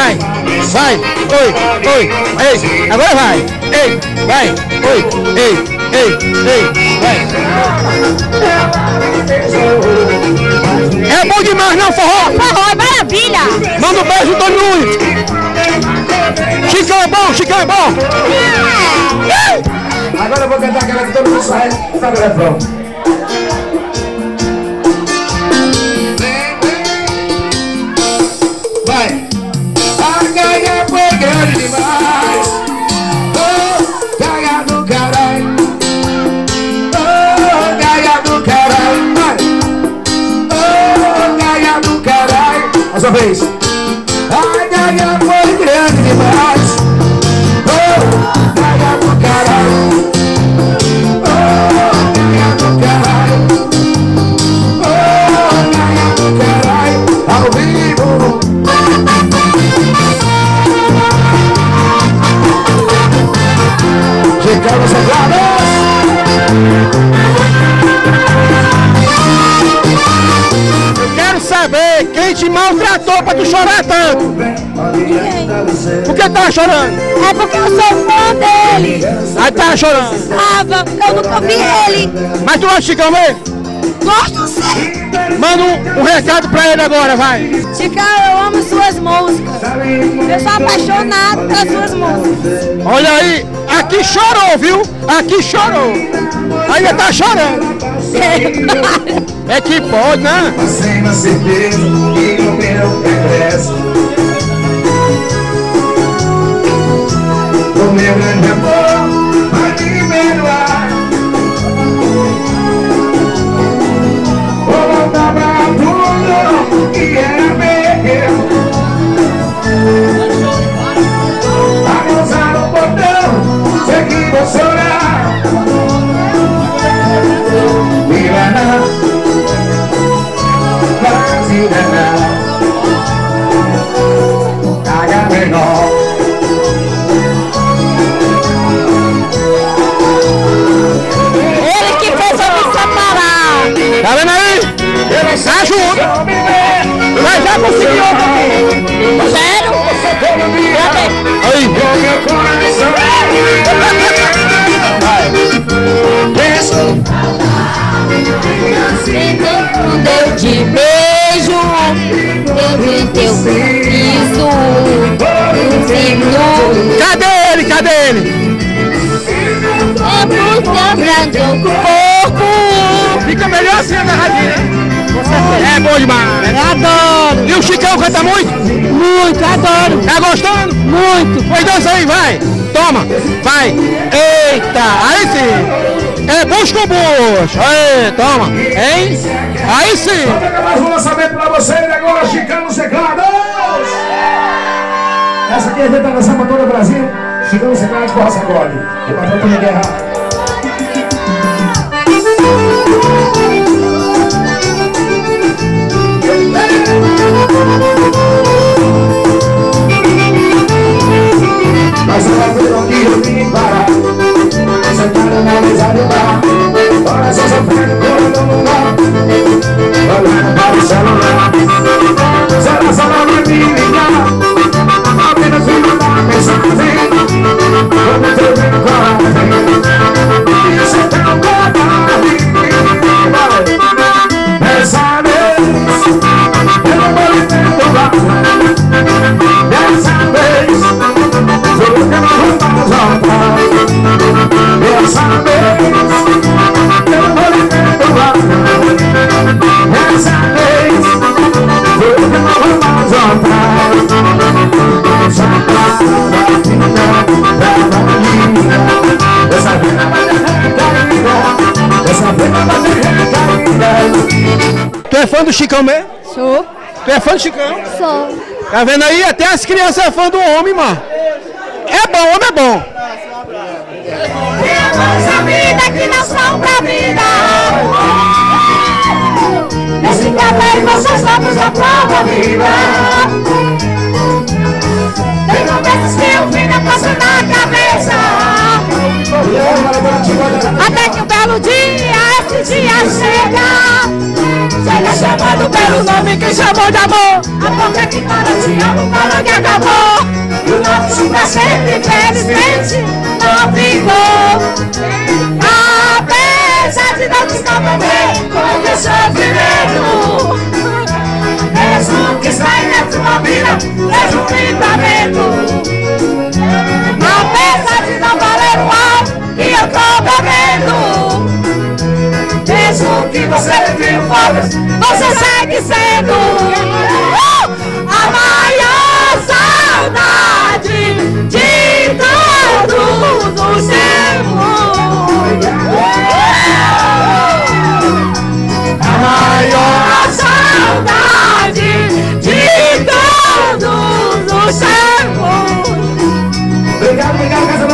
E: Oi. Ei, agora vai. Ei, vai. Oi, ei, vai. É bom demais, não, forró?
K: Forró é maravilha.
E: Manda um beijo, Tony Nunes. Chicão é bom.
C: Agora eu vou cantar aquela que todo mundo sabe o refrão. Vai! A ganha foi grande.
E: te maltratou pra tu chorar tanto? Por que tá chorando?
K: É porque eu sou fã dele.
E: Aí tá chorando.
K: Tava, eu nunca vi ele.
E: Mas tu gosta de Chicão mesmo?
K: Gosto sim.
E: Manda um recado pra ele agora, vai.
K: Chicão, eu amo suas músicas. Eu sou apaixonado pelas suas músicas.
E: Olha aí, aqui chorou, viu? Aqui chorou. Ainda tá chorando. É que pode, né?
C: Sem uma certeza que o meu regresso. O meu grande amor vai me perdoar. Vou voltar pra tudo que era meu. A gozar no portão, sei que vou chorar. Mirana, Brasilena, Caga menor.
K: Ele que fez eu me separar.
E: Tá vendo aí? Ajuda. Mas já conseguiu.
K: Sério?
E: Aí.
K: Quando eu te beijo, eu vi teu sorriso.
E: Cadê ele? Cadê ele?
K: É muito grande o corpo.
E: Fica melhor assim na radinha, né? É bom demais.
K: Eu adoro.
E: E o Chicão canta muito?
K: Muito, adoro.
E: Tá gostando?
K: Muito.
E: Pois dança aí, vai. Toma, vai. Eita, aí sim. É bucho com bucho. Aí, toma. Hein? Aí sim.
M: Vamos pegar mais um lançamento pra vocês agora, Chicão nos teclados. Essa aqui é a gente vai lançar pra todo o Brasil. Chicão nos teclados, forró sacode. E pra Antônio Guerra. Mas ela virou que eu vim parar. Sentada na mesa do bar, coração sofrendo, correndo no mar, olhando para o celular. Será só não vai me ligar? Apenas me mandar mensagem. Como teu bem coragem. Isso é tão covarde. Dessa vez eu não vou lhe perdoar. Dessa vez eu não vou mais voltar. Dessa vez eu não vou lhe perdoar. Dessa vez eu não vou mais voltar. Deixa pra dessa vida vai ter recaída. Dessa vida vai ter recaída.
E: Tu é fã do Chicão mesmo?
K: Sou.
E: Tu é fã do Chicão?
K: Sou.
E: Tá vendo aí? Até as crianças são fã do homem, mano. É bom, homem é bom.
K: Temos a vida que não são pra vida. Nesse cabelo vocês somos a prova viva. Tem conversas que eu vi na passa na cabeça. Até que um belo dia, esse dia chega. Chega chamando pelo nome que chamou de amor. A boca que fala te amo, fala que acabou. E o nosso pra sempre, felizmente, não ficou. Apesar de não te compreender com o meu sofrimento, mesmo que saia de uma vida, seja um livramento. Apesar de não valer o mal que eu tô bebendo, mesmo que você vive folgas, você segue sendo a maior saudade de todos os tempos. A maior saudade de todos os tempos.
M: Obrigado, casa